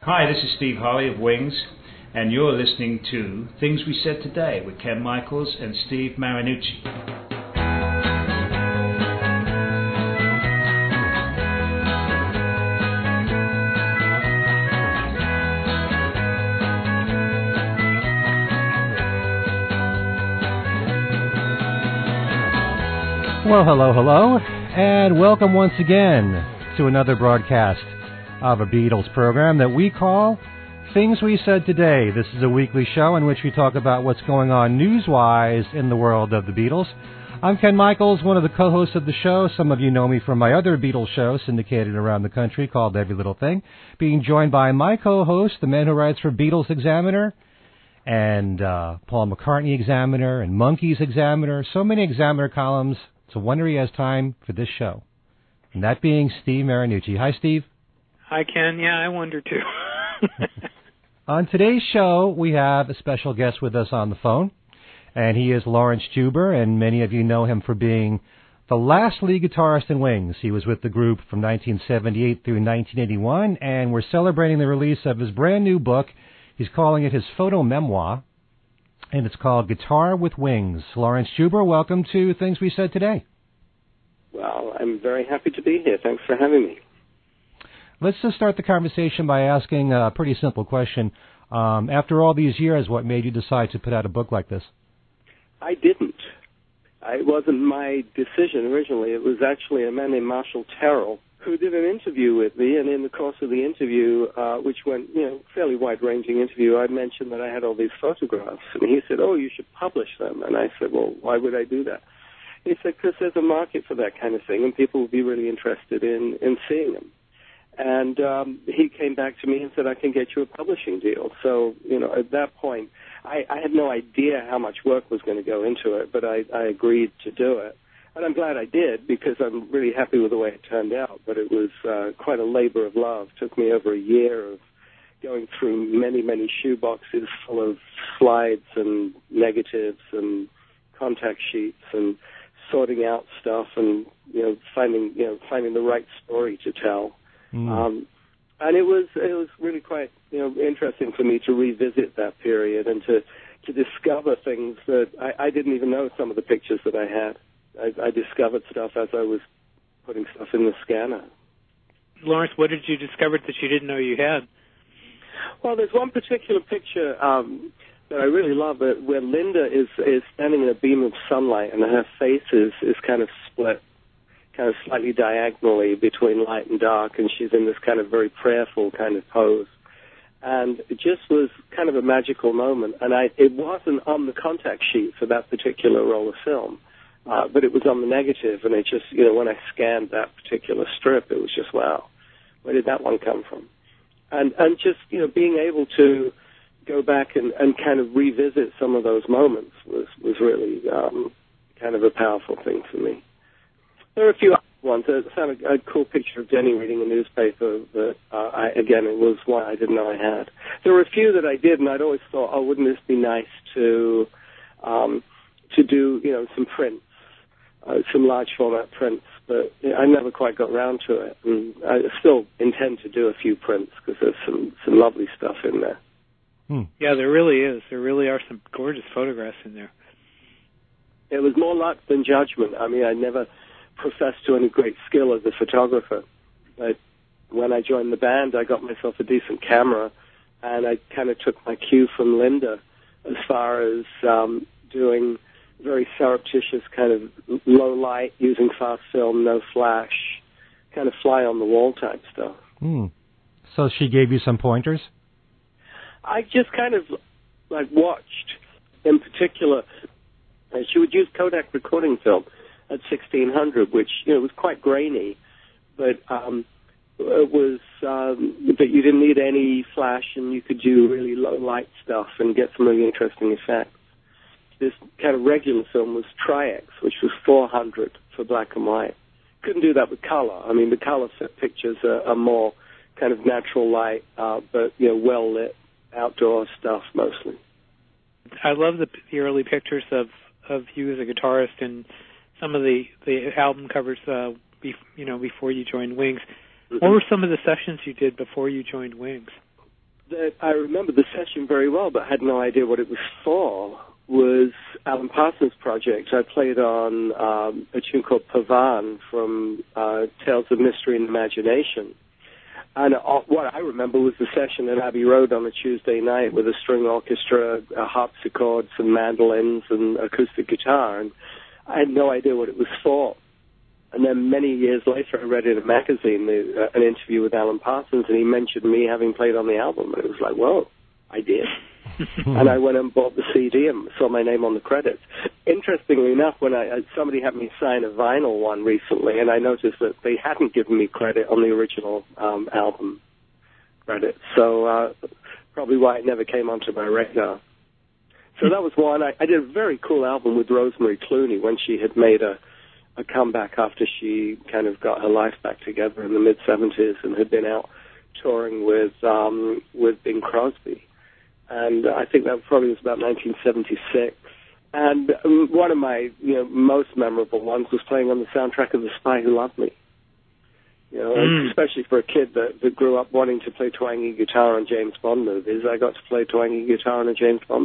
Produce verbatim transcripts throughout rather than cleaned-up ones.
Hi, this is Steve Harley of Wings, and you're listening to Things We Said Today with Ken Michaels and Steve Marinucci. Well, hello, hello, and welcome once again to another broadcast of a Beatles program that we call Things We Said Today. This is a weekly show in which we talk about what's going on news-wise in the world of the Beatles. I'm Ken Michaels, one of the co-hosts of the show. Some of you know me from my other Beatles show syndicated around the country called Every Little Thing, being joined by my co-host, the man who writes for Beatles Examiner and uh, Paul McCartney Examiner and Monkeys Examiner. So many Examiner columns. It's a wonder he has time for this show. And that being Steve Marinucci. Hi, Steve. Hi, Ken. Yeah, I wonder, too. On today's show, we have a special guest with us on the phone, and he is Laurence Juber, and many of you know him for being the last lead guitarist in Wings. He was with the group from nineteen seventy-eight through nineteen eighty-one, and we're celebrating the release of his brand new book. He's calling it his photo memoir, and it's called Guitar with Wings. Laurence Juber, welcome to Things We Said Today. Well, I'm very happy to be here. Thanks for having me. Let's just start the conversation by asking a pretty simple question. Um, after all these years, what made you decide to put out a book like this? I didn't. It wasn't my decision originally. It was actually a man named Marshall Terrell who did an interview with me, and in the course of the interview, uh, which went, you know, fairly wide-ranging interview, I mentioned that I had all these photographs, and he said, oh, you should publish them. And I said, well, why would I do that? He said, because there's a market for that kind of thing, and people will be really interested in, in seeing them. And um, he came back to me and said, I can get you a publishing deal. So, you know, at that point, I, I had no idea how much work was going to go into it, but I, I agreed to do it. And I'm glad I did, because I'm really happy with the way it turned out. But it was uh, quite a labor of love. It took me over a year of going through many, many shoe boxes full of slides and negatives and contact sheets and sorting out stuff and, you know, finding, you know, finding the right story to tell. Mm. Um, and it was it was really quite, you know, interesting for me to revisit that period and to, to discover things that I, I didn't even know some of the pictures that I had. I, I discovered stuff as I was putting stuff in the scanner. Laurence, what did you discover that you didn't know you had? Well, there's one particular picture um, that I really love, where Linda is, is standing in a beam of sunlight, and her face is, is kind of split, kind of slightly diagonally between light and dark, and she's in this kind of very prayerful kind of pose. And it just was kind of a magical moment. And I, it wasn't on the contact sheet for that particular roll of film, uh, but it was on the negative, and it just, you know, when I scanned that particular strip, it was just, wow, where did that one come from? And and just, you know, being able to go back and, and kind of revisit some of those moments was, was really um, kind of a powerful thing for me. There are a few other ones. I found a, a cool picture of Jenny reading a newspaper that, uh, I, again, it was one I didn't know I had. There were a few that I did, and I'd always thought, oh, wouldn't this be nice to um, to do, you know, some prints, uh, some large format prints, but you know, I never quite got around to it. And I still intend to do a few prints because there's some, some lovely stuff in there. Hmm. Yeah, there really is. There really are some gorgeous photographs in there. It was more luck than judgment. I mean, I never professed to any great skill as a photographer. But when I joined the band, I got myself a decent camera, and I kind of took my cue from Linda as far as um, doing very surreptitious kind of low light, using fast film, no flash, kind of fly-on-the-wall type stuff. Hmm. So she gave you some pointers? I just kind of like watched. In particular, uh, she would use Kodak recording film at sixteen hundred, which, you know, was quite grainy, but um, it was um, but you didn't need any flash, and you could do really low light stuff and get some really interesting effects. This kind of regular film was Tri-X, which was four hundred for black and white. Couldn't do that with color. I mean, the color set pictures are, are more kind of natural light, uh, but, you know, well lit outdoor stuff mostly. I love the, the early pictures of, of you as a guitarist and some of the, the album covers, uh, be, you know, before you joined Wings. Mm-hmm. What were some of the sessions you did before you joined Wings? that I remember the session very well, but had no idea what it was for, was Alan Parsons' project. I played on um, a tune called Pavan from uh, Tales of Mystery and Imagination. And uh, what I remember was the session at Abbey Road on a Tuesday night with a string orchestra, a harpsichord, some mandolins, and acoustic guitar. And I had no idea what it was for. And then many years later, I read in a magazine the, uh, an interview with Alan Parsons, and he mentioned me having played on the album. And it was like, whoa, I did. And I went and bought the C D and saw my name on the credits. Interestingly enough, when I somebody had me sign a vinyl one recently, and I noticed that they hadn't given me credit on the original um, album credit. So uh, probably why it never came onto my radar. So that was one. I, I did a very cool album with Rosemary Clooney when she had made a, a comeback after she kind of got her life back together in the mid seventies and had been out touring with um, with Bing Crosby. And I think that probably was about nineteen seventy-six. And um, one of my, you know, most memorable ones was playing on the soundtrack of The Spy Who Loved Me. You know, mm. especially for a kid that, that grew up wanting to play twangy guitar on James Bond movies, I got to play twangy guitar on a James Bond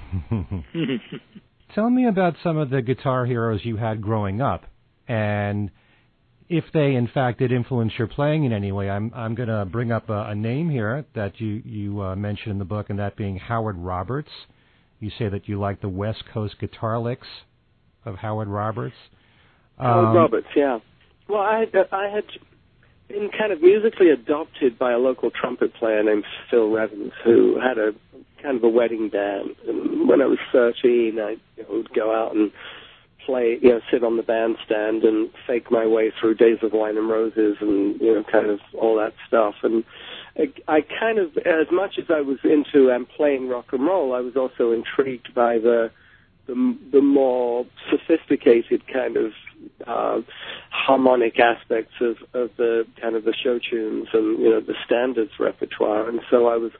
movie. Tell me about some of the guitar heroes you had growing up, and if they, in fact, did influence your playing in any way. I'm I'm going to bring up a, a name here that you, you uh, mentioned in the book, and that being Howard Roberts. You say that you like the West Coast guitar licks of Howard Roberts. Howard um, Roberts, yeah. Well, I had, I had been kind of musically adopted by a local trumpet player named Phil Revens, who had a kind of a wedding band. And when I was thirteen, I you know, would go out and play, you know, sit on the bandstand and fake my way through Days of Wine and Roses and, you know, kind of all that stuff. And I, I kind of, as much as I was into and playing rock and roll, I was also intrigued by the the, the more sophisticated kind of uh, harmonic aspects of, of the kind of the show tunes and, you know, the standards repertoire. And so I was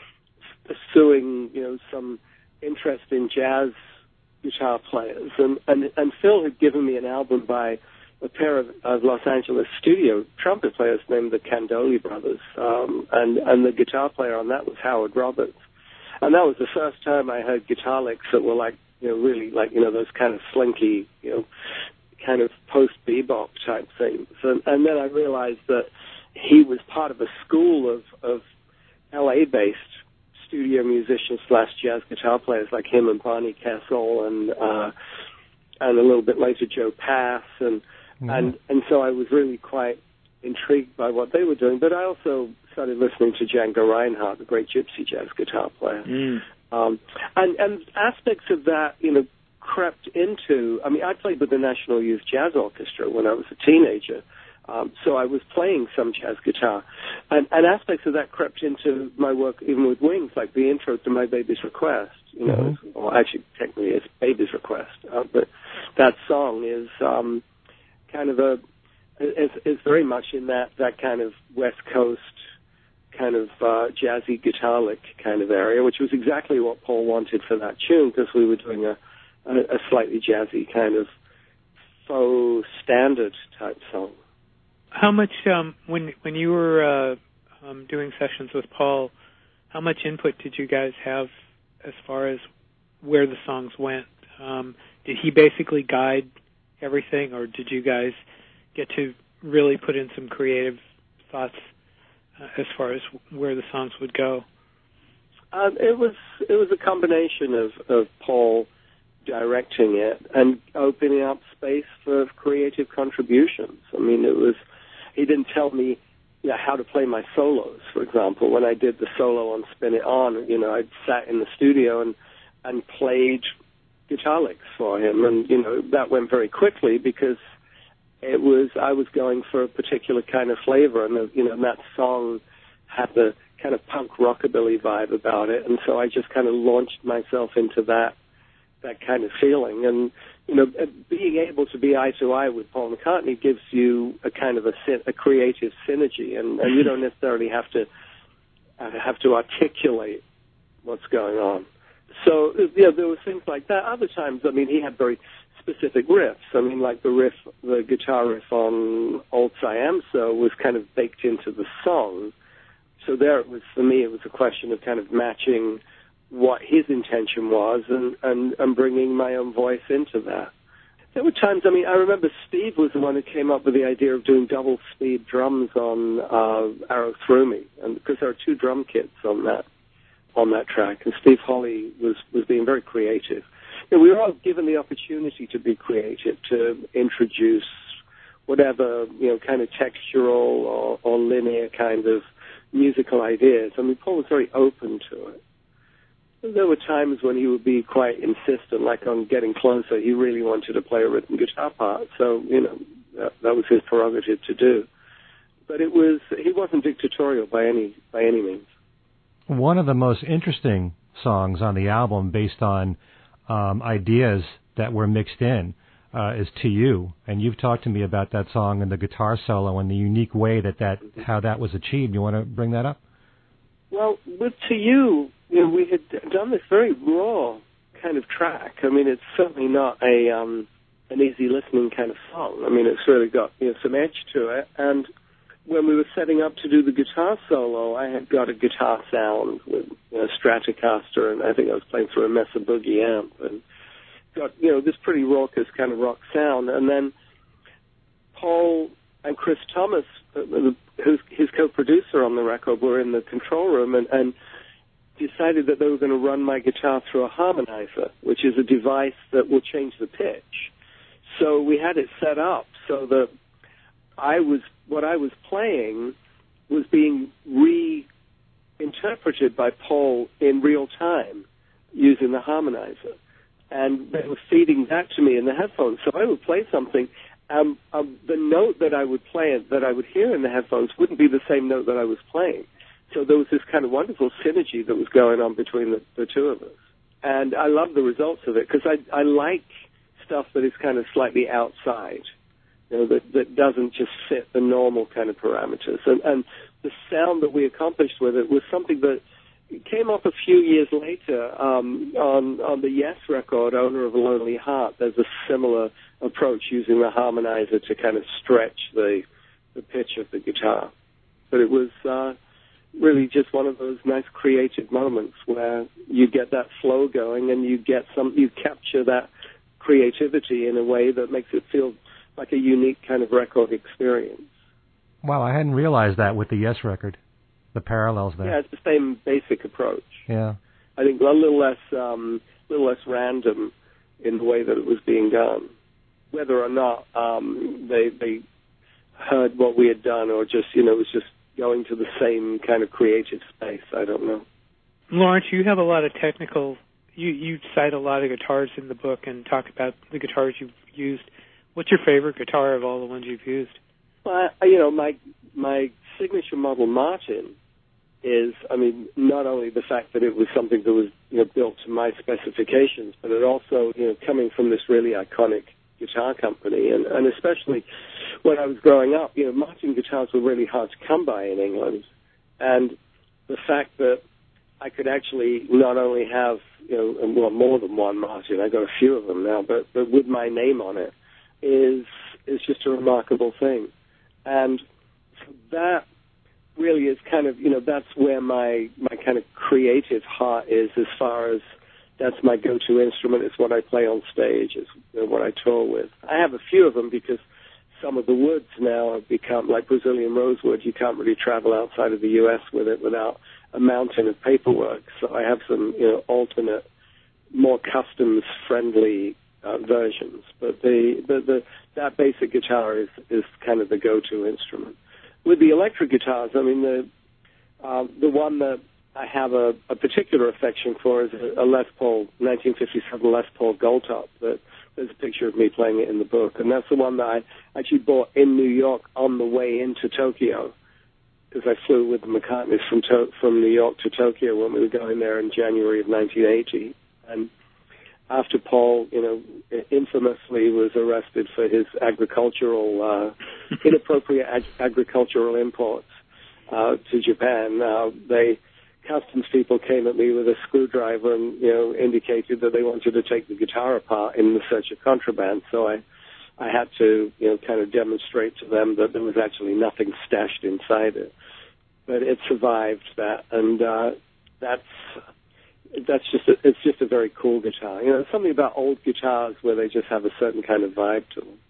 pursuing, you know, some interest in jazz guitar players, and, and and Phil had given me an album by a pair of, of Los Angeles studio trumpet players named the Candoli Brothers, um, and and the guitar player on that was Howard Roberts, and that was the first time I heard guitar licks that were like, you know, really like, you know, those kind of slinky, you know, kind of post bebop type things, and, and then I realized that he was part of a school of of L A based studio musicians slash jazz guitar players like him and Barney Kessel and uh, and a little bit later Joe Pass and mm-hmm. and and so I was really quite intrigued by what they were doing. But I also started listening to Django Reinhardt, the great gypsy jazz guitar player, mm. um, and and aspects of that, you know, crept into. I mean, I played with the National Youth Jazz Orchestra when I was a teenager. Um, so I was playing some jazz guitar, and, and aspects of that crept into my work even with Wings, like the intro to My Baby's Request, you know, mm-hmm. or actually technically it's Baby's Request, uh, but that song is um, kind of a, is, is very much in that, that kind of West Coast kind of uh, jazzy guitar lick kind of area, which was exactly what Paul wanted for that tune, because we were doing a, a, a slightly jazzy kind of faux standard type song. How much, um, when when you were uh, um, doing sessions with Paul, how much input did you guys have as far as where the songs went? Um, did he basically guide everything, or did you guys get to really put in some creative thoughts uh, as far as where the songs would go? Uh, it was it was a combination of, of Paul directing it and opening up space for creative contributions. I mean, it was. He didn't tell me, you know, how to play my solos, for example. When I did the solo on Spin It On, you know, I sat in the studio and, and played guitar licks for him. And, you know, that went very quickly because it was, I was going for a particular kind of flavor. And, the, you know, and that song had the kind of punk rockabilly vibe about it. And so I just kind of launched myself into that, that kind of feeling. And, you know, being able to be eye to eye with Paul McCartney gives you a kind of a, a creative synergy, and, and you don't necessarily have to uh, have to articulate what's going on. So, you know, there were things like that. Other times, I mean, he had very specific riffs. I mean, like the riff, the guitar riff on Old Siam So was kind of baked into the song. so there it was, for me, it was a question of kind of matching what his intention was and, and, and bringing my own voice into that. There were times, I mean, I remember Steve was the one who came up with the idea of doing double speed drums on uh, Arrow Through Me, and because there are two drum kits on that on that track, and Steve Holley was, was being very creative. You know, we were all given the opportunity to be creative, to introduce whatever, you know, kind of textural or, or linear kind of musical ideas. I mean, Paul was very open to it. There were times when he would be quite insistent, like on Getting Closer. He really wanted to play a rhythm guitar part, so, you know, that, that was his prerogative to do. But it was, he wasn't dictatorial by any by any means. One of the most interesting songs on the album, based on um, ideas that were mixed in, uh, is To You. And you've talked to me about that song and the guitar solo and the unique way that, that how that was achieved. You want to bring that up? Well, with To You, you know, we had done this very raw kind of track. I mean, it's certainly not a um, an easy listening kind of song. I mean, it's really got, you know, some edge to it. And when we were setting up to do the guitar solo, I had got a guitar sound with, you know, Stratocaster, and I think I was playing through a Mesa Boogie amp, and got, you know, this pretty raucous kind of rock sound. And then Paul and Chris Thomas, uh, who's his co-producer on the record, were in the control room and, and decided that they were going to run my guitar through a harmonizer, which is a device that will change the pitch. So we had it set up so that I was, what I was playing was being reinterpreted by Paul in real time using the harmonizer. And they were feeding that to me in the headphones. So I would play something, um, um, the note that I would play, that I would hear in the headphones, wouldn't be the same note that I was playing. So there was this kind of wonderful synergy that was going on between the, the two of us. And I love the results of it, because I, I like stuff that is kind of slightly outside, you know, that, that doesn't just fit the normal kind of parameters. And, and the sound that we accomplished with it was something that came up a few years later um, on, on the Yes record, Owner of a Lonely Heart. There's a similar approach using the harmonizer to kind of stretch the, the pitch of the guitar. But it was uh, really just one of those nice creative moments where you get that flow going and you get some, you capture that creativity in a way that makes it feel like a unique kind of record experience. Wow, I hadn't realized that with the Yes record, the parallels there. Yeah, it's the same basic approach. Yeah, I think a little less, um, little less random in the way that it was being done. Whether or not um, they they heard what we had done, or just, you know, it was just going to the same kind of creative space, I don't know. Laurence, you have a lot of technical. You you cite a lot of guitars in the book and talk about the guitars you've used. What's your favorite guitar of all the ones you've used? Well, I, you know, my my signature model Martin is, I mean, not only the fact that it was something that was, you know, built to my specifications, but it also, you know, coming from this really iconic guitar company, and, and especially when I was growing up, you know, Martin guitars were really hard to come by in England, and the fact that I could actually not only have, you know, well, more than one Martin, I got a few of them now, but, but with my name on it, is is just a remarkable thing. And so that really is kind of, you know, that's where my, my kind of creative heart is, as far as that's my go-to instrument. It's what I play on stage. It's, you know, what I tour with. I have a few of them because some of the woods now have become, like Brazilian rosewood, you can't really travel outside of the U S with it without a mountain of paperwork. So I have some, you know, alternate, more customs-friendly uh, versions. But the, the, the that basic guitar is, is kind of the go-to instrument. With the electric guitars, I mean, the uh, the one that I have a, a particular affection for is a, a Les Paul, nineteen fifty-seven Les Paul Gold Top. That there's a picture of me playing it in the book, and that's the one that I actually bought in New York on the way into Tokyo, because I flew with the McCartneys from to- from New York to Tokyo when we were going there in January of nineteen eighty, and after Paul, you know, infamously was arrested for his agricultural, uh, inappropriate ag- agricultural imports uh, to Japan, uh, they, customs people came at me with a screwdriver and, you know, indicated that they wanted to take the guitar apart in the search of contraband. So I, I had to, you know, kind of demonstrate to them that there was actually nothing stashed inside it. but it survived that, and uh, that's that's just a, it's just a very cool guitar. You know, something about old guitars where they just have a certain kind of vibe to them.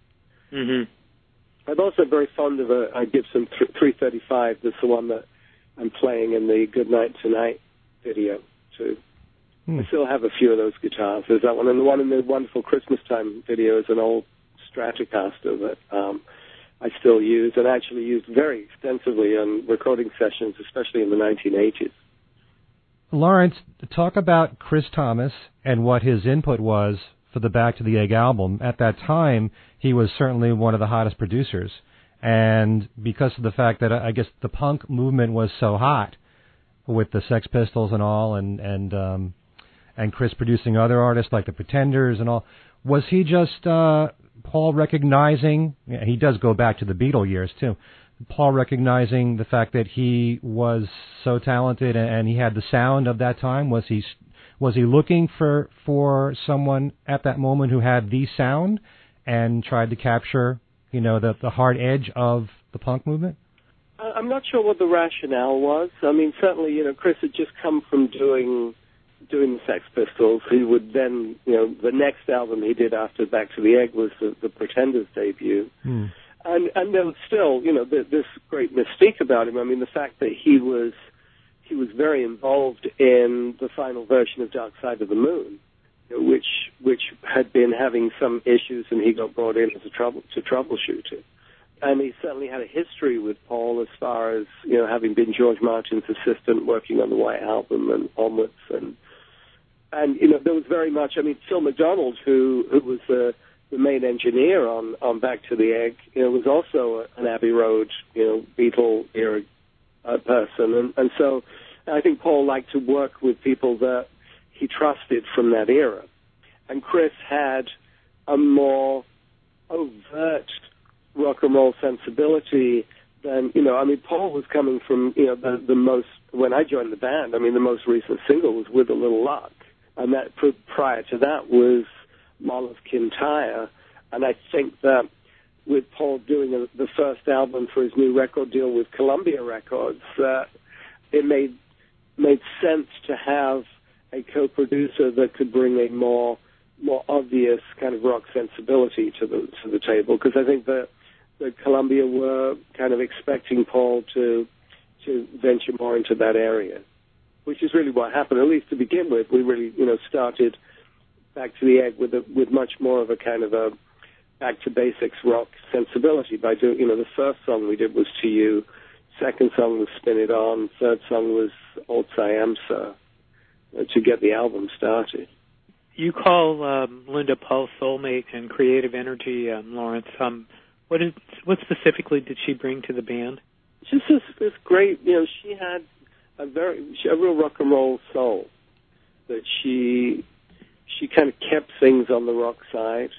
Mm-hmm. I'm also very fond of a, a Gibson three thirty-five. That's the one that I'm playing in the Good Night Tonight video too. Hmm. I still have a few of those guitars. There's that one, and the one in the Wonderful Christmas Time video is an old Stratocaster that um, I still use and actually used very extensively on recording sessions, especially in the nineteen eighties. Laurence, talk about Chris Thomas and what his input was for the Back to the Egg album. At that time, he was certainly one of the hottest producers. And because of the fact that I guess the punk movement was so hot with the Sex Pistols and all, and, and, um, and Chris producing other artists like the Pretenders and all, was he just uh, Paul recognizing, yeah, he does go back to the Beatle years too, Paul recognizing the fact that he was so talented and he had the sound of that time? Was he was he looking for for someone at that moment who had the sound and tried to capture, you know, the the hard edge of the punk movement? I'm not sure what the rationale was. I mean, certainly, you know, Chris had just come from doing doing the Sex Pistols. He would then, you know, the next album he did after Back to the Egg was the, the Pretenders debut. Hmm. And and then still, you know, this great mystique about him. I mean, the fact that he was he was very involved in the final version of Dark Side of the Moon, which which had been having some issues, and he got brought in as a trouble to troubleshoot it. And he certainly had a history with Paul as far as, you know, having been George Martin's assistant, working on the White Album and onwards, and and you know, there was very much. I mean, Phil McDonald, who who was the the main engineer on, on Back to the Egg, you know, was also an Abbey Road, you know, Beatle era uh, person. And, and so I think Paul liked to work with people that he trusted from that era. And Chris had a more overt rock and roll sensibility than, you know, I mean, Paul was coming from, you know, the, the most, when I joined the band, I mean, the most recent single was With a Little Luck. And that prior to that was Mall of Kintyre, and I think that with Paul doing a, the first album for his new record deal with Columbia Records, uh, it made made sense to have a co-producer that could bring a more more obvious kind of rock sensibility to the to the table, because I think that that Columbia were kind of expecting Paul to to venture more into that area, which is really what happened. At least to begin with, we really, you know, started Back to the Egg with a, with much more of a kind of a back to basics rock sensibility by doing, you know, the first song we did was To You, second song was Spin It On, third song was Old Siam Sir, uh, to get the album started. You call um, Linda Paul's soulmate and creative energy, um, Laurence. Um, what is what specifically did she bring to the band? Just this, this great, you know, she had a very she, a real rock and roll soul that she. She kind of kept things on the rock side.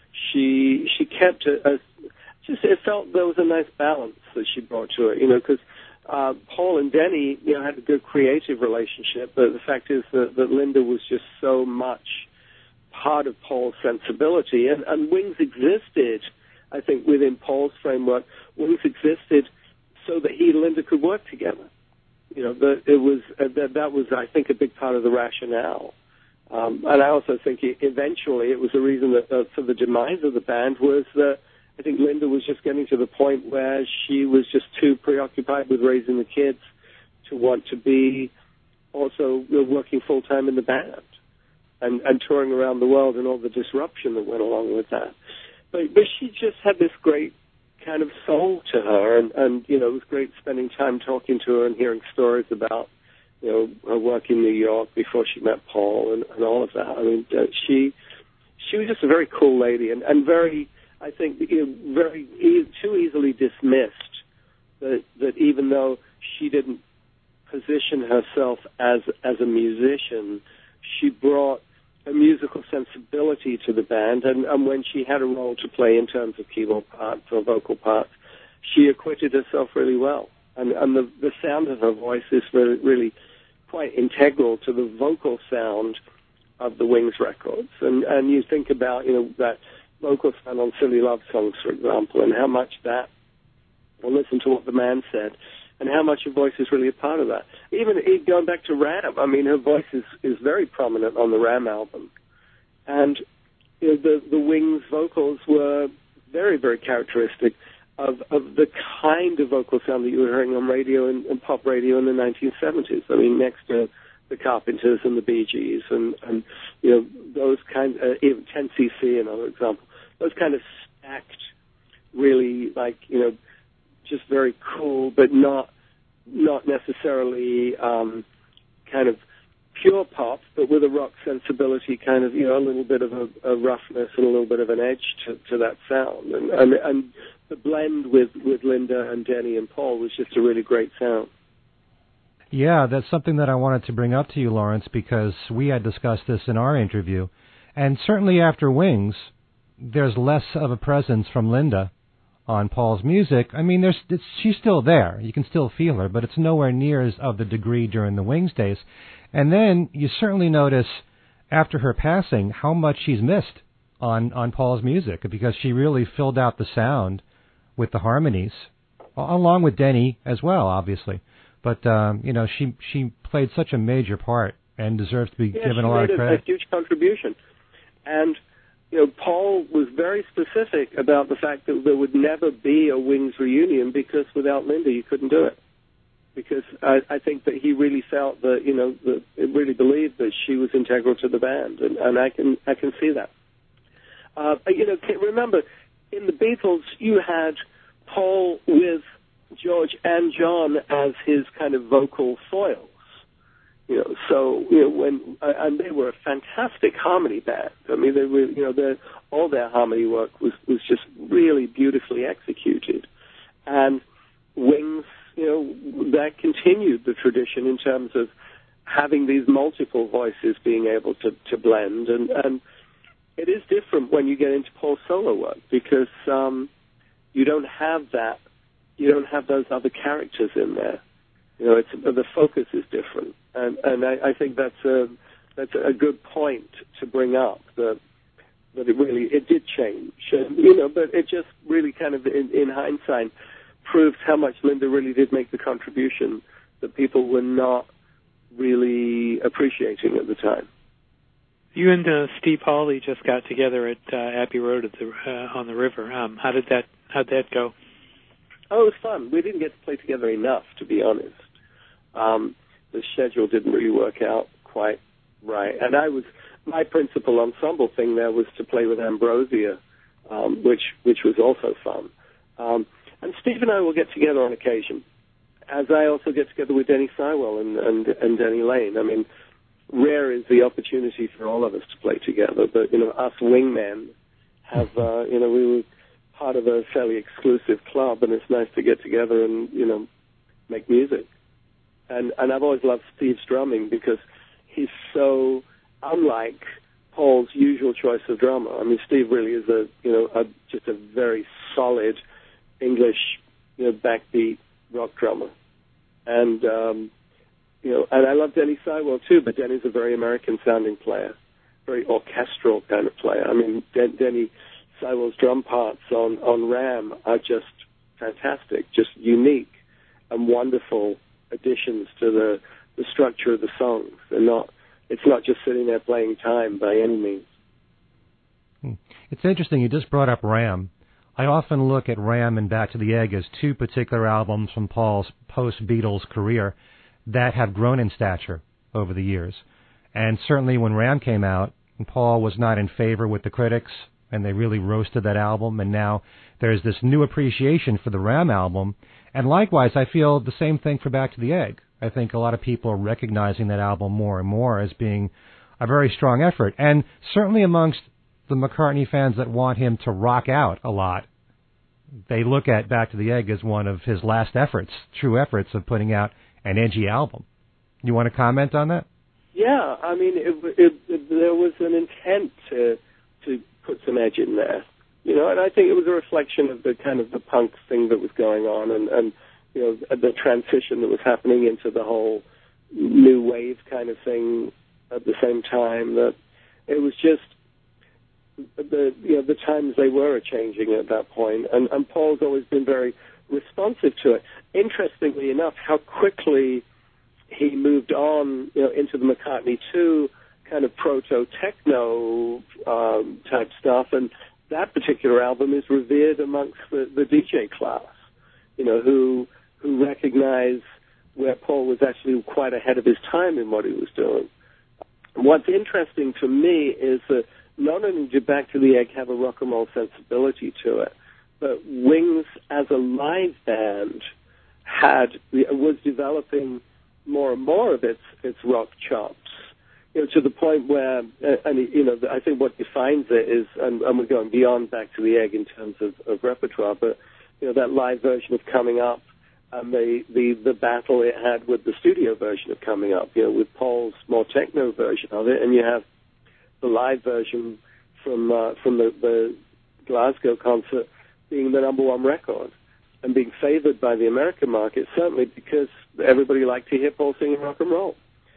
She she kept a, a just it felt there was a nice balance that she brought to it, you know, because uh, Paul and Denny, you know, had a good creative relationship, but the fact is that, that Linda was just so much part of Paul's sensibility, and, and Wings existed, I think, within Paul's framework. Wings existed so that he and Linda could work together. You know, that it was uh, that that was, I think, a big part of the rationale. Um, and I also think eventually it was a reason that uh, for the demise of the band was that I think Linda was just getting to the point where she was just too preoccupied with raising the kids to want to be also, you know, working full-time in the band and, and touring around the world and all the disruption that went along with that. But, but she just had this great kind of soul to her, and, and, you know, it was great spending time talking to her and hearing stories about, you know, her work in New York before she met Paul and, and all of that. I mean, uh, she she was just a very cool lady and, and very, I think, you know, very e- too easily dismissed. That that even though she didn't position herself as as a musician, she brought a musical sensibility to the band, and, and when she had a role to play in terms of keyboard parts or vocal parts, she acquitted herself really well. And, and the, the sound of her voice is really, really quite integral to the vocal sound of the Wings records. And, and you think about, you know, that vocal sound on Silly Love Songs, for example, and how much that, well, listen to what the man said, and how much her voice is really a part of that. Even going back to Ram, I mean, her voice is, is very prominent on the Ram album. And you know, the, the Wings vocals were very, very characteristic of, of the kind of vocal sound that you were hearing on radio and, and pop radio in the nineteen seventies. I mean, next to the Carpenters and the Bee Gees and, and you know, those kind of, uh, even ten C C, another example, those kind of stacked, really, like, you know, just very cool, but not not necessarily um, kind of pure pop, but with a rock sensibility, kind of, you know, a little bit of a, a roughness and a little bit of an edge to, to that sound. And, and, and the blend with, with Linda and Denny and Paul was just a really great sound. Yeah, that's something that I wanted to bring up to you, Laurence, because we had discussed this in our interview. And certainly after Wings, there's less of a presence from Linda on Paul's music. I mean, there's it's, she's still there. You can still feel her, but it's nowhere near as of the degree during the Wings days. And then you certainly notice after her passing how much she's missed on, on Paul's music, because she really filled out the sound with the harmonies, along with Denny as well, obviously. But, um, you know, she she played such a major part and deserves to be yeah, given a lot of credit. A huge contribution. And, you know, Paul was very specific about the fact that there would never be a Wings reunion because without Linda you couldn't do it. Because I, I think that he really felt that, you know, that it really believed that she was integral to the band, and, and I can I can see that. Uh, you know, remember, in the Beatles, you had Paul with George and John as his kind of vocal foils. You know, so, you know, when, uh, and they were a fantastic harmony band. I mean, they were, you know, their, all their harmony work was, was just really beautifully executed. And Wings, you know, that continued the tradition in terms of having these multiple voices being able to, to blend. And, and it is different when you get into Paul's solo work because um, you don't have that, you don't have those other characters in there. You know, it's, the focus is different. And, and I, I think that's a, that's a good point to bring up, that, that it really, it did change. And, you know, but it just really kind of, in, in hindsight, proves how much Linda really did make the contribution that people were not really appreciating at the time. You and uh, Steve Hawley just got together at uh, Abbey Road at the, uh, on the river. Um, how did that how'd that go? Oh, it was fun. We didn't get to play together enough, to be honest. Um, the schedule didn't really work out quite right. And I was, my principal ensemble thing there was to play with Ambrosia, um, which which was also fun. Um, and Steve and I will get together on occasion, as I also get together with Denny Sywell and, and, and Denny Lane. I mean, rare is the opportunity for all of us to play together, but, you know, us wingmen have, uh, you know, we were part of a fairly exclusive club, and it's nice to get together and, you know, make music. And and I've always loved Steve's drumming because he's so unlike Paul's usual choice of drummer. I mean, Steve really is a, you know, a, just a very solid English, you know, backbeat rock drummer. And, um, you know, and I love Denny Sywell too, but Denny's a very American-sounding player, very orchestral kind of player. I mean, Den- Denny Sywell's drum parts on, on Ram are just fantastic, just unique and wonderful additions to the, the structure of the songs. They're not, it's not just sitting there playing time by any means. It's interesting, you just brought up Ram. I often look at Ram and Back to the Egg as two particular albums from Paul's post-Beatles career that have grown in stature over the years. And certainly when Ram came out, Paul was not in favor with the critics, and they really roasted that album, and now there's this new appreciation for the Ram album. And likewise, I feel the same thing for Back to the Egg. I think a lot of people are recognizing that album more and more as being a very strong effort. And certainly amongst the McCartney fans that want him to rock out a lot, they look at Back to the Egg as one of his last efforts, true efforts of putting out an edgy album. You want to comment on that? Yeah, I mean, it, it, it, there was an intent to to put some edge in there, you know, and I think it was a reflection of the kind of the punk thing that was going on, and, and you know, the transition that was happening into the whole new wave kind of thing at the same time. That it was just the you know the times they were changing at that point, and, and Paul's always been very responsive to it. Interestingly enough, how quickly he moved on, you know, into the McCartney two kind of proto-techno um, type stuff, and that particular album is revered amongst the, the D J class, you know, who who recognize where Paul was actually quite ahead of his time in what he was doing. What's interesting to me is that not only did Back to the Egg have a rock and roll sensibility to it, but Wings as a live band had was developing more and more of its its rock chops, you know, to the point where, uh, and you know, I think what defines it is, and, and we're going beyond Back to the Egg in terms of, of repertoire, but you know, that live version of Coming Up, and the, the the battle it had with the studio version of Coming Up, you know, with Paul's more techno version of it, and you have the live version from uh, from the, the Glasgow concert being the number one record and being favored by the American market, certainly because everybody liked to hear Paul singing rock and roll.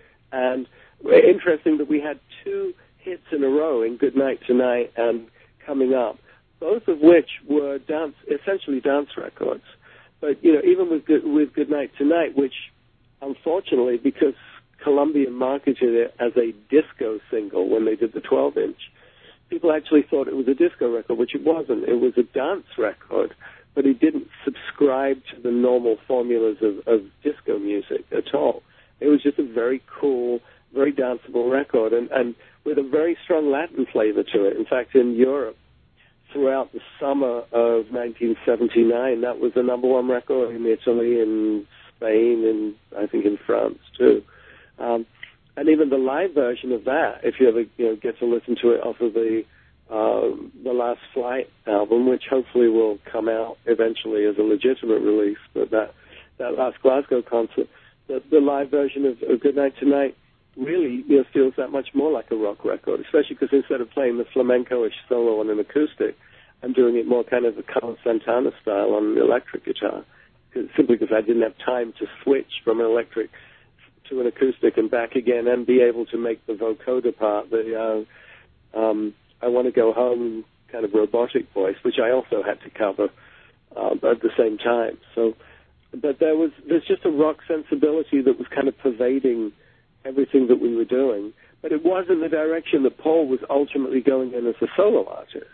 And interesting that we had two hits in a row in Goodnight Tonight and Coming Up, both of which were dance, essentially dance records. But, you know, even with Good, with Goodnight Tonight, which, unfortunately, because Columbia marketed it as a disco single when they did the twelve-inch, people actually thought it was a disco record, which it wasn't. It was a dance record, but it didn't subscribe to the normal formulas of, of disco music at all. It was just a very cool, very danceable record, and, and with a very strong Latin flavor to it. In fact, in Europe, throughout the summer of nineteen seventy-nine, that was the number one record in Italy and Spain and I think in France too. Um, and even the live version of that, if you ever you know, get to listen to it off of the uh, the Last Flight album, which hopefully will come out eventually as a legitimate release, but that, that last Glasgow concert, the, the live version of, of Goodnight Tonight really you know, feels that much more like a rock record, especially because instead of playing the flamenco-ish solo on an acoustic, I'm doing it more kind of a Carlos Santana style on the electric guitar, simply because I didn't have time to switch from an electric to an acoustic and back again and be able to make the vocoder part, the uh, um, I Want to Go Home kind of robotic voice, which I also had to cover uh, at the same time. So, but there was there's just a rock sensibility that was kind of pervading everything that we were doing, but it was in the direction that Paul was ultimately going in as a solo artist.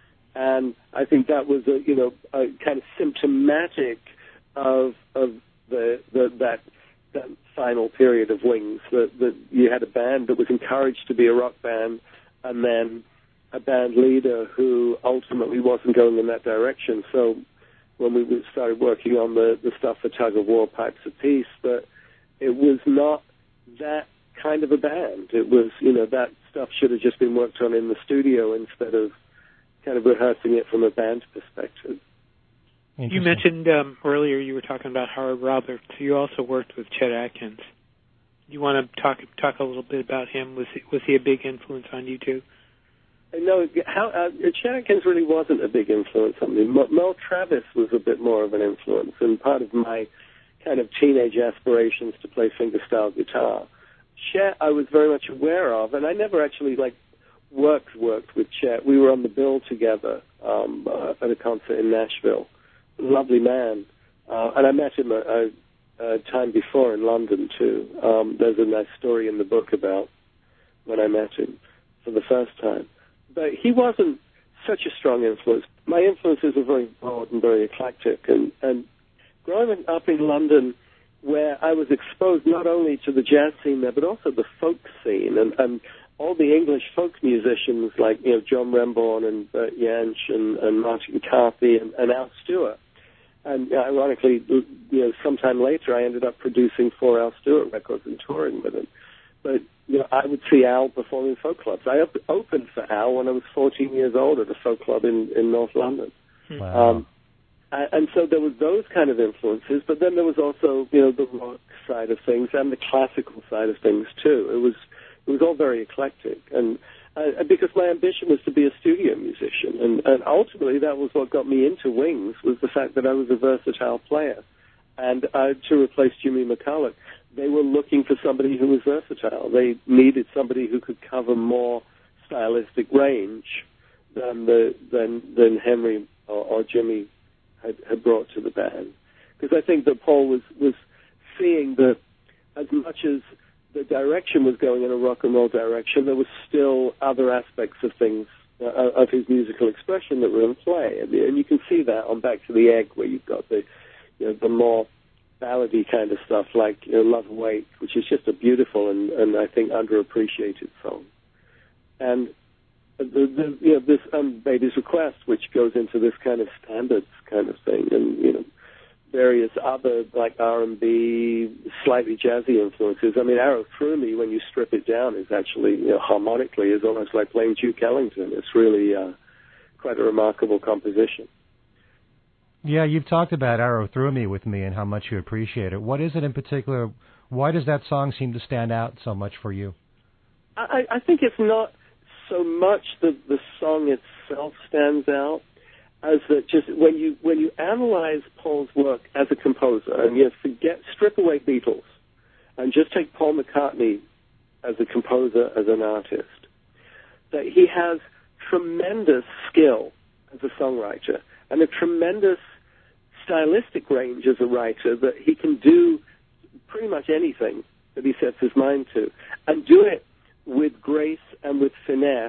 And I think that was a, you know, a kind of symptomatic of of the, the that that final period of Wings, that, that you had a band that was encouraged to be a rock band, and then a band leader who ultimately wasn't going in that direction. So when we started working on the, the stuff for Tug of War, Pipes of Peace, but it was not that kind of a band. It was, you know, that stuff should have just been worked on in the studio instead of kind of rehearsing it from a band perspective. You mentioned um, earlier you were talking about Howard Roberts. You also worked with Chet Atkins. You want to talk talk a little bit about him? Was he, was he a big influence on you too? No, how, uh, Chet Atkins really wasn't a big influence on me. Mel, Mel Travis was a bit more of an influence, and part of my kind of teenage aspirations to play fingerstyle guitar. Chet I was very much aware of, and I never actually like worked worked with Chet. We were on the bill together um, uh, at a concert in Nashville. Lovely man, uh, and I met him a, a, a time before in London too. Um, there's a nice story in the book about when I met him for the first time. But he wasn't such a strong influence. My influences were very broad and very eclectic, and, and growing up in London, where I was exposed not only to the jazz scene there, but also the folk scene, and, and all the English folk musicians like, you know, John Remborn and Bert Jansch and, and Martin Carthy and, and Al Stewart. And uh, ironically, you know, sometime later I ended up producing four Al Stewart records and touring with him. But, you know, I would see Al perform in folk clubs. I op- opened for Al when I was fourteen years old at a folk club in, in North London. Wow. Um, and so there was those kind of influences, but then there was also, you know, the rock side of things and the classical side of things too. It was it was all very eclectic, and uh, because my ambition was to be a studio musician, and, and ultimately that was what got me into Wings, was the fact that I was a versatile player. And uh, to replace Jimmy McCulloch, they were looking for somebody who was versatile. They needed somebody who could cover more stylistic range than the than than Henry or, or Jimmy had, had brought to the band. Because I think that Paul was, was seeing that as much as the direction was going in a rock and roll direction, there was still other aspects of things, uh, of his musical expression that were in play. And, and you can see that on Back to the Egg, where you've got the, you know, the more ballady kind of stuff like, you know, Love Awake, which is just a beautiful and, and I think underappreciated song. And the, the, you know, this um, Baby's Request, which goes into this kind of standards kind of thing, and, you know, various other, like, R and B, slightly jazzy influences. I mean, Arrow Through Me, when you strip it down, is actually, you know, harmonically, is almost like playing Duke Ellington. It's really uh, quite a remarkable composition. Yeah, you've talked about Arrow Through Me with me and how much you appreciate it. What is it in particular? Why does that song seem to stand out so much for you? I, I think it's not so much that the song itself stands out, as that just when you when you analyze Paul's work as a composer, and you forget strip away Beatles, and just take Paul McCartney as a composer, as an artist, that he has tremendous skill as a songwriter and a tremendous stylistic range as a writer, that he can do pretty much anything that he sets his mind to, and do it with grace and with finesse.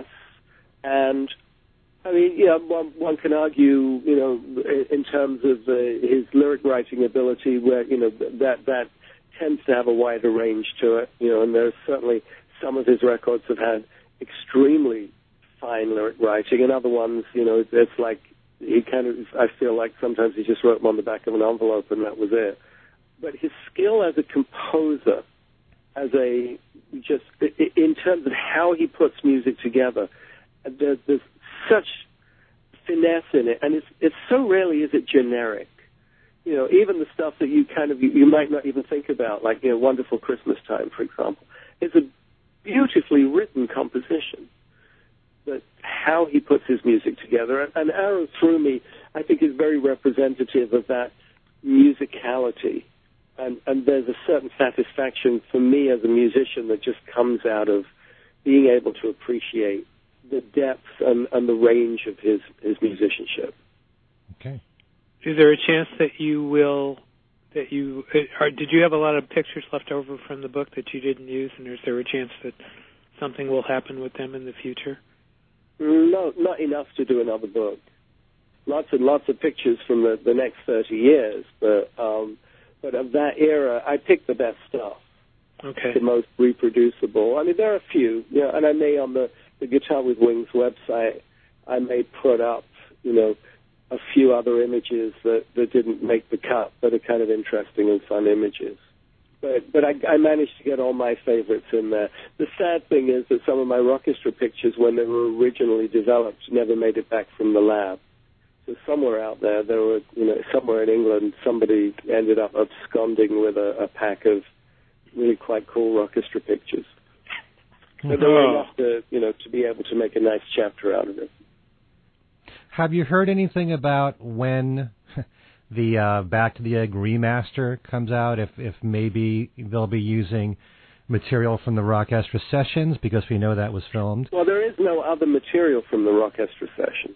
And I mean, yeah, one, one can argue, you know, in terms of uh, his lyric writing ability, where, you know, that that tends to have a wider range to it, you know, and there's certainly some of his records have had extremely fine lyric writing, and other ones, you know, it's like he kind of, I feel like sometimes he just wrote them on the back of an envelope and that was it. But his skill as a composer, as a, just in terms of how he puts music together, there's, there's such finesse in it, and it's it's so rarely is it generic. You know, even the stuff that you kind of, you, you might not even think about, like, you know, Wonderful Christmas Time, for example, is a beautifully written composition. But how he puts his music together, and, and Arrow Through Me, I think, is very representative of that musicality. And, and there's a certain satisfaction for me as a musician that just comes out of being able to appreciate the depth and, and the range of his, his musicianship. Okay. Is there a chance that you will, that you, or did you have a lot of pictures left over from the book that you didn't use, and is there a chance that something will happen with them in the future? No, not enough to do another book. Lots and lots of pictures from the, the next thirty years, but um, but of that era, I picked the best stuff. Okay. The most reproducible. I mean, there are a few, you know, and I may on the, the Guitar with Wings website, I may put up, you know, a few other images that, that didn't make the cut, but are kind of interesting and fun images. But but I, I managed to get all my favorites in there. The sad thing is that some of my Rockestra pictures, when they were originally developed, never made it back from the lab. So somewhere out there, there were, you know, somewhere in England, somebody ended up absconding with a, a pack of really quite cool Rockestra pictures. But there were enough to, you know, to be able to make a nice chapter out of it. Have you heard anything about when the uh, Back to the Egg remaster comes out, if if maybe they'll be using material from the Rockestra sessions, because we know that was filmed? Well, there is no other material from the Rockestra session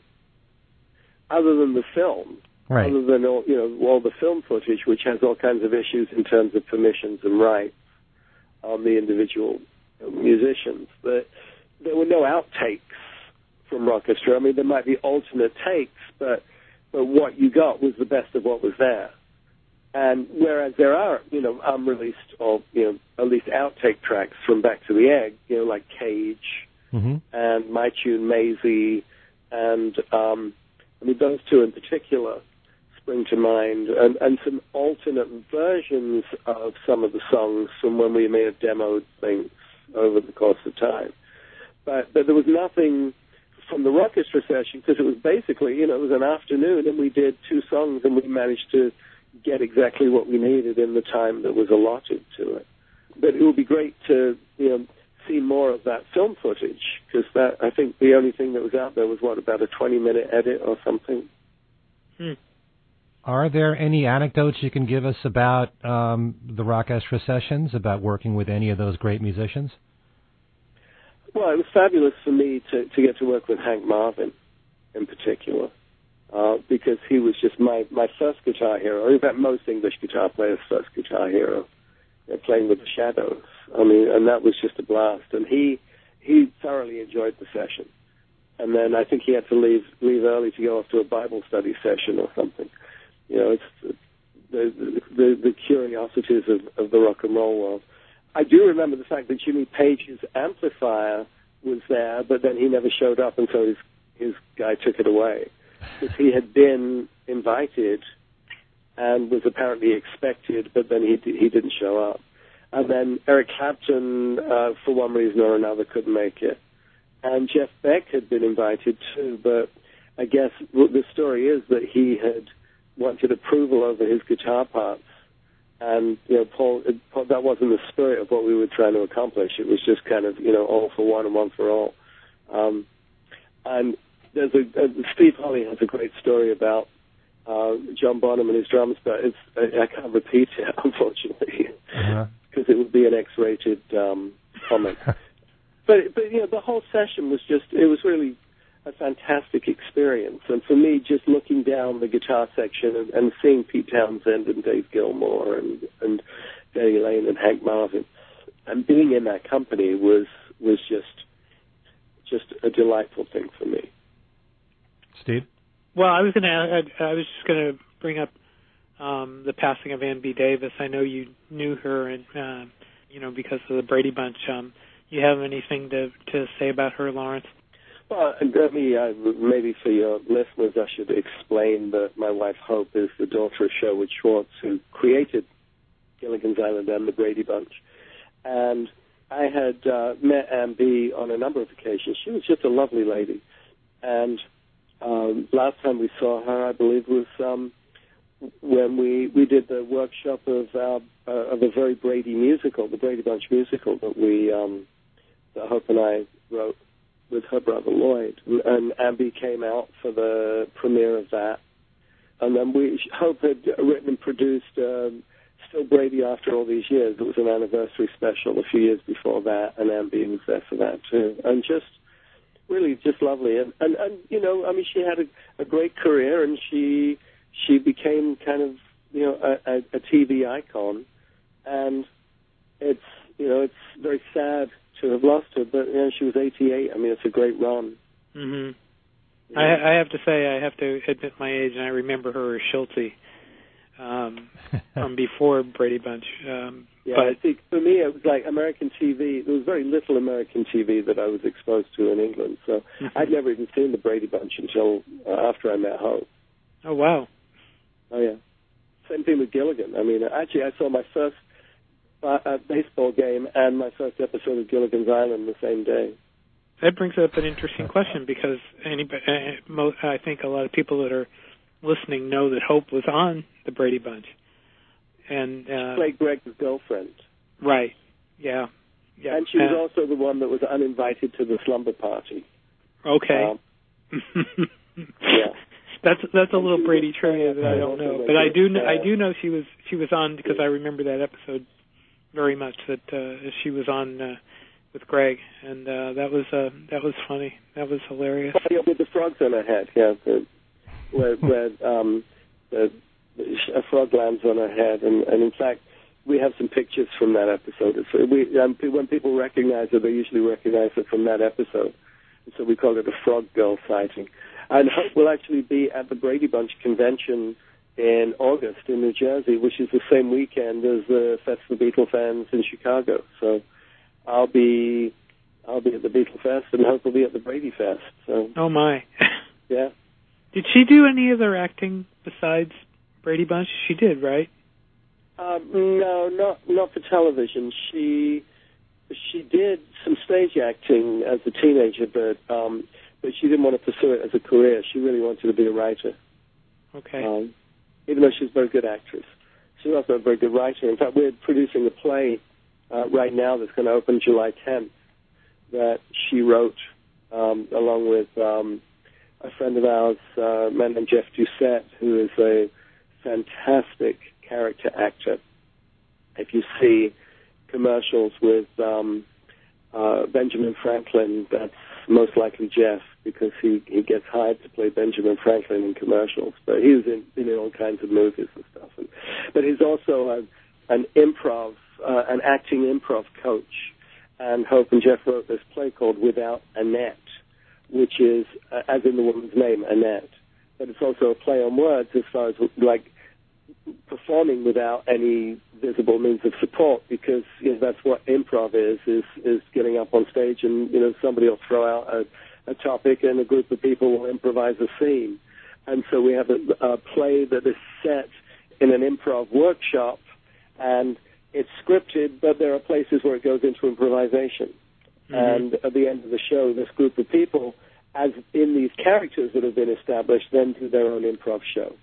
other than the film, right? Other than all, you know, all the film footage, which has all kinds of issues in terms of permissions and rights on the individual musicians. But there were no outtakes from Rockestra. I mean, there might be alternate takes, but but what you got was the best of what was there. And whereas there are, you know, unreleased or, you know, at least outtake tracks from Back to the Egg, you know, like Cage mm-hmm. and My Tune Maisie, and um, I mean, those two in particular spring to mind, and, and some alternate versions of some of the songs from when we may have demoed things over the course of time. But, but there was nothing from the Rockestra session, because it was basically, you know, it was an afternoon, and we did two songs, and we managed to get exactly what we needed in the time that was allotted to it. But it would be great to, you know, see more of that film footage, because that, I think the only thing that was out there was, what, about a twenty-minute edit or something? Hmm. Are there any anecdotes you can give us about um, the Rockestra sessions, about working with any of those great musicians? Well, it was fabulous for me to, to get to work with Hank Marvin in particular. uh, because he was just my, my first guitar hero, or in fact most English guitar players' first guitar hero, you know, playing with the Shadows. I mean, and that was just a blast. And he he thoroughly enjoyed the session. And then I think he had to leave leave early to go off to a Bible study session or something. You know, it's the the, the curiosities of, of the rock and roll world. I do remember the fact that Jimmy Page's amplifier was there, but then he never showed up, and so his his guy took it away. Because he had been invited and was apparently expected, but then he he didn't show up. And then Eric Clapton, uh, for one reason or another, couldn't make it. And Jeff Beck had been invited too, but I guess the story is that he had wanted approval over his guitar parts. And, you know, Paul, it, that wasn't the spirit of what we were trying to accomplish. It was just kind of, you know, all for one and one for all. Um, and there's a, uh, Steve Holly has a great story about uh, John Bonham and his drums, but it's, I, I can't repeat it, unfortunately, because uh-huh. it would be an X-rated um, comment. but, but, you know, the whole session was just, it was really a fantastic experience. And for me, just looking down the guitar section and, and seeing Pete Townsend and Dave Gilmour and, and Danny Lane and Hank Marvin, and being in that company was was just just a delightful thing for me. Steve? Well, I was going to I, I was just going to bring up um, the passing of Ann B. Davis. I know you knew her, and uh, you know, because of the Brady Bunch. Um, you have anything to to say about her, Laurence? Well, let me, uh, maybe for your listeners, I should explain that my wife Hope is the daughter of Sherwood Schwartz, who created Gilligan's Island and the Brady Bunch. And I had uh, met Ann B. on a number of occasions. She was just a lovely lady. And um, last time we saw her, I believe, was um, when we, we did the workshop of our, uh, of a very Brady musical, the Brady Bunch musical that we, um, that Hope and I wrote with her brother Lloyd, and Abby came out for the premiere of that. And then we, Hope had written and produced um, Still Brady After All These Years. It was an anniversary special a few years before that, and Abby was there for that too. And just, really just lovely. And, and, and you know, I mean, she had a, a great career, and she she became kind of, you know, a, a, a T V icon. And it's, you know, it's very sad to have lost her, but you know, she was eighty-eight. I mean, it's a great run. Mm-hmm. Yeah. I, I have to say, I have to admit my age, and I remember her as Schulte um, from before Brady Bunch. Um, yeah, but I think for me, it was like American T V. There was very little American T V that I was exposed to in England, so mm-hmm. I'd never even seen the Brady Bunch until uh, after I met Hope. Oh, wow. Oh, yeah. Same thing with Gilligan. I mean, actually, I saw my first Uh, a baseball game and my first episode of Gilligan's Island the same day. That brings up an interesting question, because anybody, I think a lot of people that are listening know that Hope was on the Brady Bunch, and uh, she played Greg's girlfriend. Right. Yeah. Yeah. And she was uh, also the one that was uninvited to the slumber party. Okay. Um, yeah. That's that's a little Brady trivia that I don't know, but I do know, I do know she was she was on, because I remember that episode very much, that uh, she was on uh, with Greg, and uh, that was uh, that was funny. That was hilarious. Oh, yeah, with the frogs on her head, yeah, the, where, where um, the, a frog lands on her head, and, and in fact, we have some pictures from that episode. So we, um, when people recognize her, they usually recognize her from that episode, and so we call it a frog girl sighting. And Hope will actually be at the Brady Bunch convention in August in New Jersey, which is the same weekend as the Fest for Beatle fans in Chicago. So I'll be I'll be at the Beatle Fest, and Hope will be at the Brady Fest. So oh my, yeah. Did she do any other acting besides Brady Bunch? She did, right? Um, no, not not for television. She she did some stage acting as a teenager, but um, but she didn't want to pursue it as a career. She really wanted to be a writer. Okay. Um, even though she's a very good actress. She's also a very good writer. In fact, we're producing a play uh, right now that's going to open July tenth that she wrote um, along with um, a friend of ours, uh, a man named Jeff Doucette, who is a fantastic character actor. If you see commercials with um, uh, Benjamin Franklin, that's most likely Jeff. because he, he gets hired to play Benjamin Franklin in commercials. But he was in, in all kinds of movies and stuff. And, but he's also a, an improv, uh, an acting improv coach. And Hope and Jeff wrote this play called Without Annette, which is, uh, as in the woman's name, Annette. But it's also a play on words as far as, like, performing without any visible means of support, because, you know, that's what improv is, is, is getting up on stage and, you know, somebody will throw out a, a topic and a group of people will improvise a scene. And so we have a, a play that is set in an improv workshop, and it's scripted, but there are places where it goes into improvisation. Mm-hmm. And at the end of the show, this group of people, as in these characters that have been established, then do their own improv show.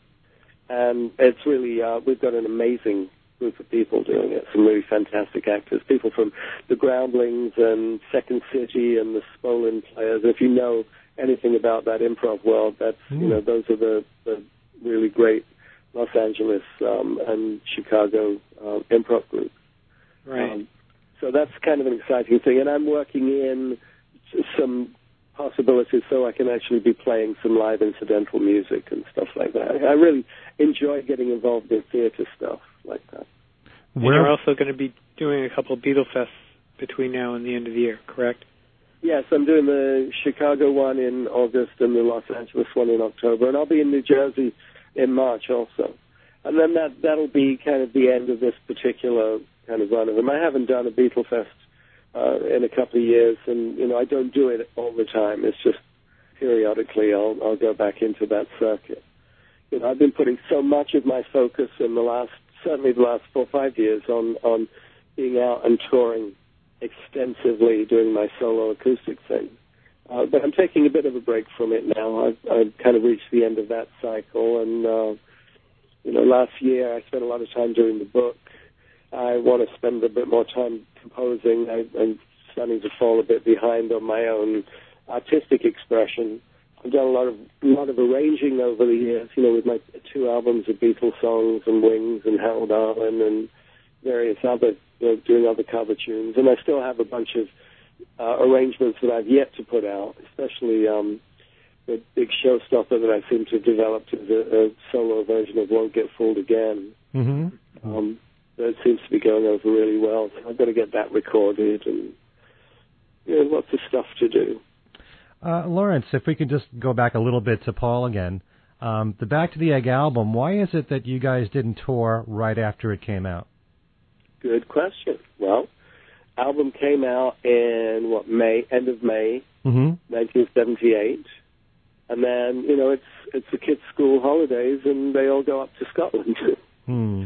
And it's really, uh, we've got an amazing group of people doing it, some really fantastic actors, people from the Groundlings and Second City and the Spolin Players. If you know anything about that improv world, that's, mm. you know, those are the, the really great Los Angeles um, and Chicago uh, improv group. Right. Um, so that's kind of an exciting thing. And I'm working in some possibilities so I can actually be playing some live incidental music and stuff like that. I really enjoy getting involved in theater stuff like that. And you're also going to be doing a couple of Beatle Fests between now and the end of the year, correct? Yes, I'm doing the Chicago one in August and the Los Angeles one in October, and I'll be in New Jersey in March also. And then that, that'll be kind of the end of this particular kind of run of them. I haven't done a Beatle Fest uh, in a couple of years, and, you know, I don't do it all the time. It's just periodically I'll, I'll go back into that circuit. You know, I've been putting so much of my focus in the last, certainly the last four or five years on, on being out and touring extensively, doing my solo acoustic thing. Uh, but I'm taking a bit of a break from it now. I've, I've kind of reached the end of that cycle. And, uh, you know, last year I spent a lot of time doing the book. I want to spend a bit more time composing. I, I'm starting to fall a bit behind on my own artistic expression. I've done a lot of a lot of arranging over the years, you know, with my two albums of Beatles songs and Wings and Harold Arlen and various other, you know, doing other cover tunes. And I still have a bunch of uh, arrangements that I've yet to put out, especially um, the big showstopper that I seem to have developed as a, a solo version of Won't Get Fooled Again. Mm-hmm. Um, that seems to be going over really well. So I've got to get that recorded and, you know, lots of stuff to do. Uh, Laurence, if we could just go back a little bit to Paul again. Um, the Back to the Egg album, why is it that you guys didn't tour right after it came out? Good question. Well, album came out in, what, May, end of May, mm-hmm. nineteen seventy-eight. And then, you know, it's it's the kids' school holidays, and they all go up to Scotland. Hmm.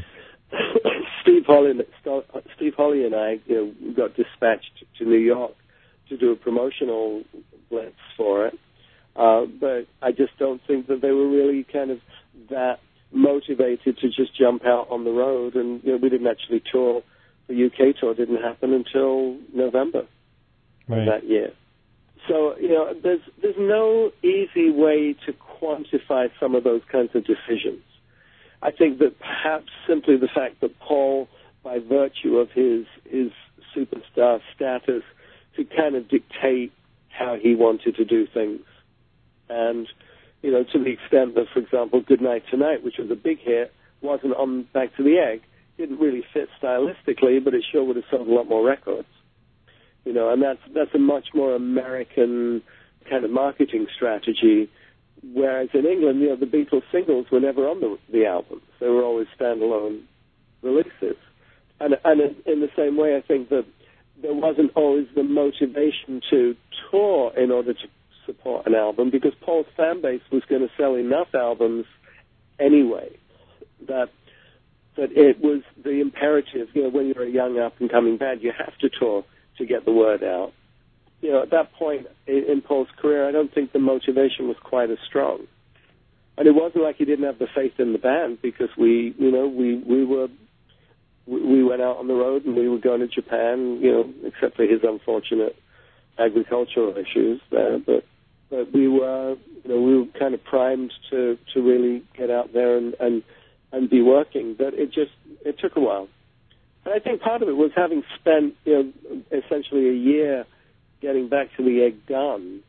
Steve Holly, Steve Holly and I, you know, got dispatched to New York to do a promotional blitz for it. Uh, but I just don't think that they were really kind of that motivated to just jump out on the road. And, you know, we didn't actually tour. The U K tour didn't happen until November right. of that year. So, you know, there's there's no easy way to quantify some of those kinds of decisions. I think that perhaps simply the fact that Paul, by virtue of his his superstar status, could kind of dictate how he wanted to do things. And, you know, to the extent that, for example, Goodnight Tonight, which was a big hit, wasn't on Back to the Egg, didn't really fit stylistically, but it sure would have sold a lot more records. You know, and that's that's a much more American kind of marketing strategy. Whereas in England, you know, the Beatles singles were never on the, the albums. They were always standalone releases. And, and in the same way, I think that there wasn't always the motivation to tour in order to support an album, because Paul's fan base was going to sell enough albums anyway that that it was the imperative, you know, when you're a young up-and-coming band, you have to tour to get the word out. You know, at that point in, in Paul's career, I don't think the motivation was quite as strong. And it wasn't like he didn't have the faith in the band, because we, you know, we, we were, we, we went out on the road and we were going to Japan, you know, except for his unfortunate agricultural issues there. But, but we were, you know, we were kind of primed to, to really get out there and, and, and be working. But it just, it took a while. And I think part of it was having spent, you know, essentially a year getting Back to the Egg done,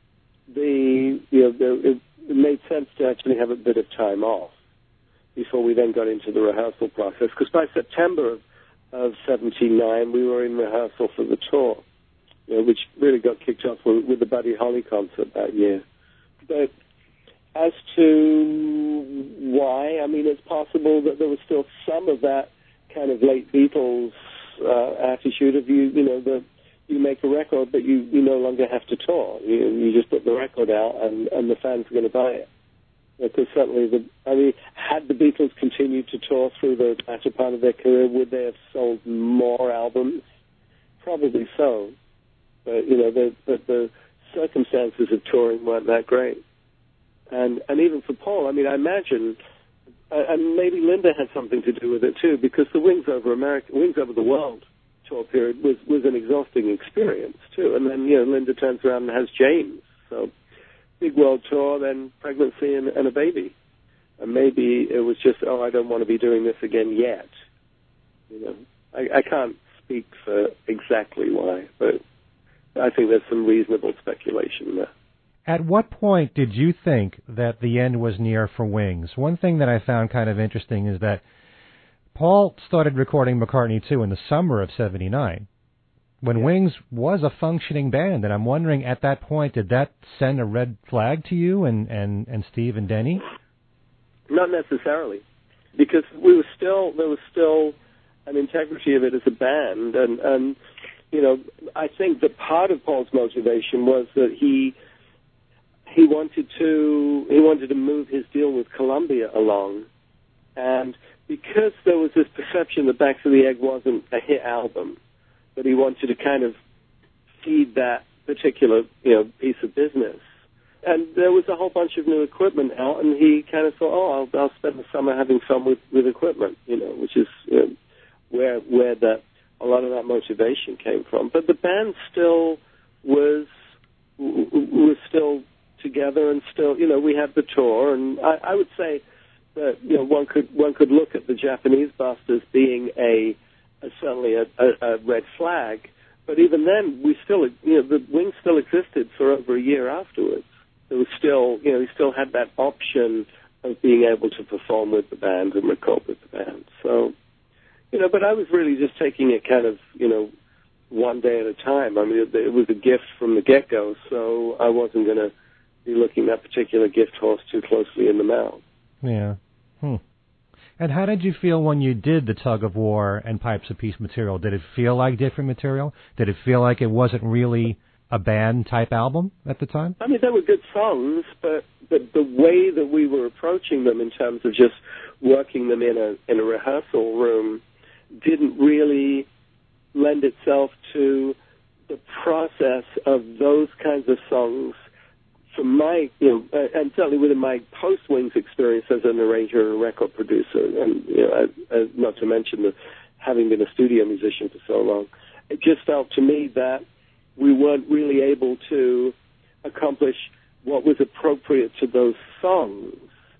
the you know the, it, it made sense to actually have a bit of time off before we then got into the rehearsal process. Because by September of, of seventy-nine, we were in rehearsal for the tour, you know, which really got kicked off with, with the Buddy Holly concert that year. But as to why, I mean, it's possible that there was still some of that kind of late Beatles uh, attitude of you, you know, the you make a record, but you, you no longer have to tour. You, you just put the record out, and, and the fans are going to buy it. Because certainly, the, I mean, had the Beatles continued to tour through the latter part of their career, would they have sold more albums? Probably so. But, you know, the, but the circumstances of touring weren't that great. And and even for Paul, I mean, I imagine, uh, and maybe Linda had something to do with it too, because the Wings Over America, Wings Over the World tour period was, was an exhausting experience too. And then, you know, Linda turns around and has James. So big world tour, then pregnancy and, and a baby. And maybe it was just, oh, I don't want to be doing this again yet. You know, I, I can't speak for exactly why, but I think there's some reasonable speculation there. At what point did you think that the end was near for Wings? One thing that I found kind of interesting is that Paul started recording McCartney two in the summer of seventy-nine, when yeah. Wings was a functioning band, and I'm wondering at that point, did that send a red flag to you and, and, and Steve and Denny? Not necessarily, because we were still, there was still an integrity of it as a band, and, and you know, I think that part of Paul's motivation was that he he wanted to he wanted to move his deal with Columbia along, and because there was this perception that Backs of the Egg wasn't a hit album, that he wanted to kind of feed that particular, you know, piece of business. And there was a whole bunch of new equipment out, and he kind of thought, oh, I'll, I'll spend the summer having fun with, with equipment, you know, which is you know, where where that a lot of that motivation came from. But the band still was was still together, and still, you know, we had the tour, and I, I would say that you know one could one could look at the Japanese bust as being a, a certainly a, a, a red flag, but even then we still you know the Wings still existed for over a year afterwards. There was still you know he still had that option of being able to perform with the band and record with the band. So you know, but I was really just taking it kind of you know one day at a time. I mean, it, it was a gift from the get-go, so I wasn't going to be looking that particular gift horse too closely in the mouth. Yeah. Hmm. And how did you feel when you did the Tug of War and Pipes of Peace material? Did it feel like different material? Did it feel like it wasn't really a band-type album at the time? I mean, they were good songs, but, but the way that we were approaching them in terms of just working them in a in a rehearsal room didn't really lend itself to the process of those kinds of songs. From my, you know, uh, and certainly within my post-Wings experience as an arranger and a record producer, and you know, uh, uh, not to mention the having been a studio musician for so long, it just felt to me that we weren't really able to accomplish what was appropriate to those songs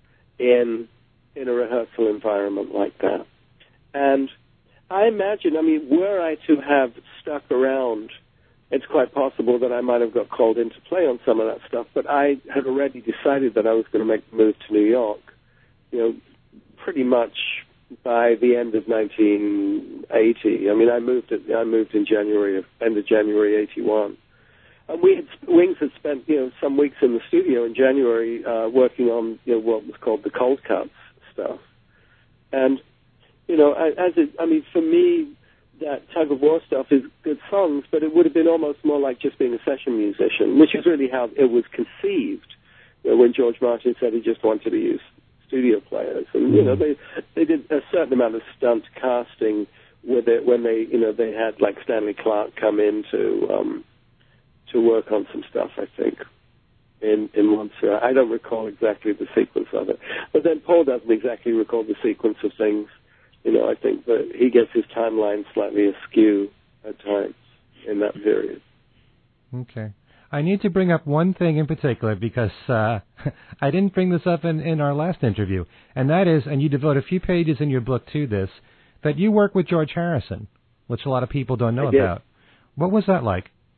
in in a rehearsal environment like that. And I imagine, I mean, were I to have stuck around, it's quite possible that I might have got called in to play on some of that stuff, but I had already decided that I was going to make the move to New York, you know, pretty much by the end of nineteen eighty. I mean, I moved at, I moved in January, of, end of January eighty-one. And we had, Wings had spent, you know, some weeks in the studio in January uh, working on, you know, what was called the cold cuts stuff. And, you know, as it, I mean, for me, that Tug of War stuff is good songs, but it would have been almost more like just being a session musician, which is really how it was conceived. You know, when George Martin said he just wanted to use studio players, and you know they they did a certain amount of stunt casting with it when they you know they had like Stanley Clarke come in to um, to work on some stuff. I think in in Montserrat. I don't recall exactly the sequence of it, but then Paul doesn't exactly recall the sequence of things. You know, I think that he gets his timeline slightly askew at times in that period. Okay. I need to bring up one thing in particular because uh, I didn't bring this up in, in our last interview, and that is, and you devote a few pages in your book to this, that you work with George Harrison, which a lot of people don't know about. What was that like?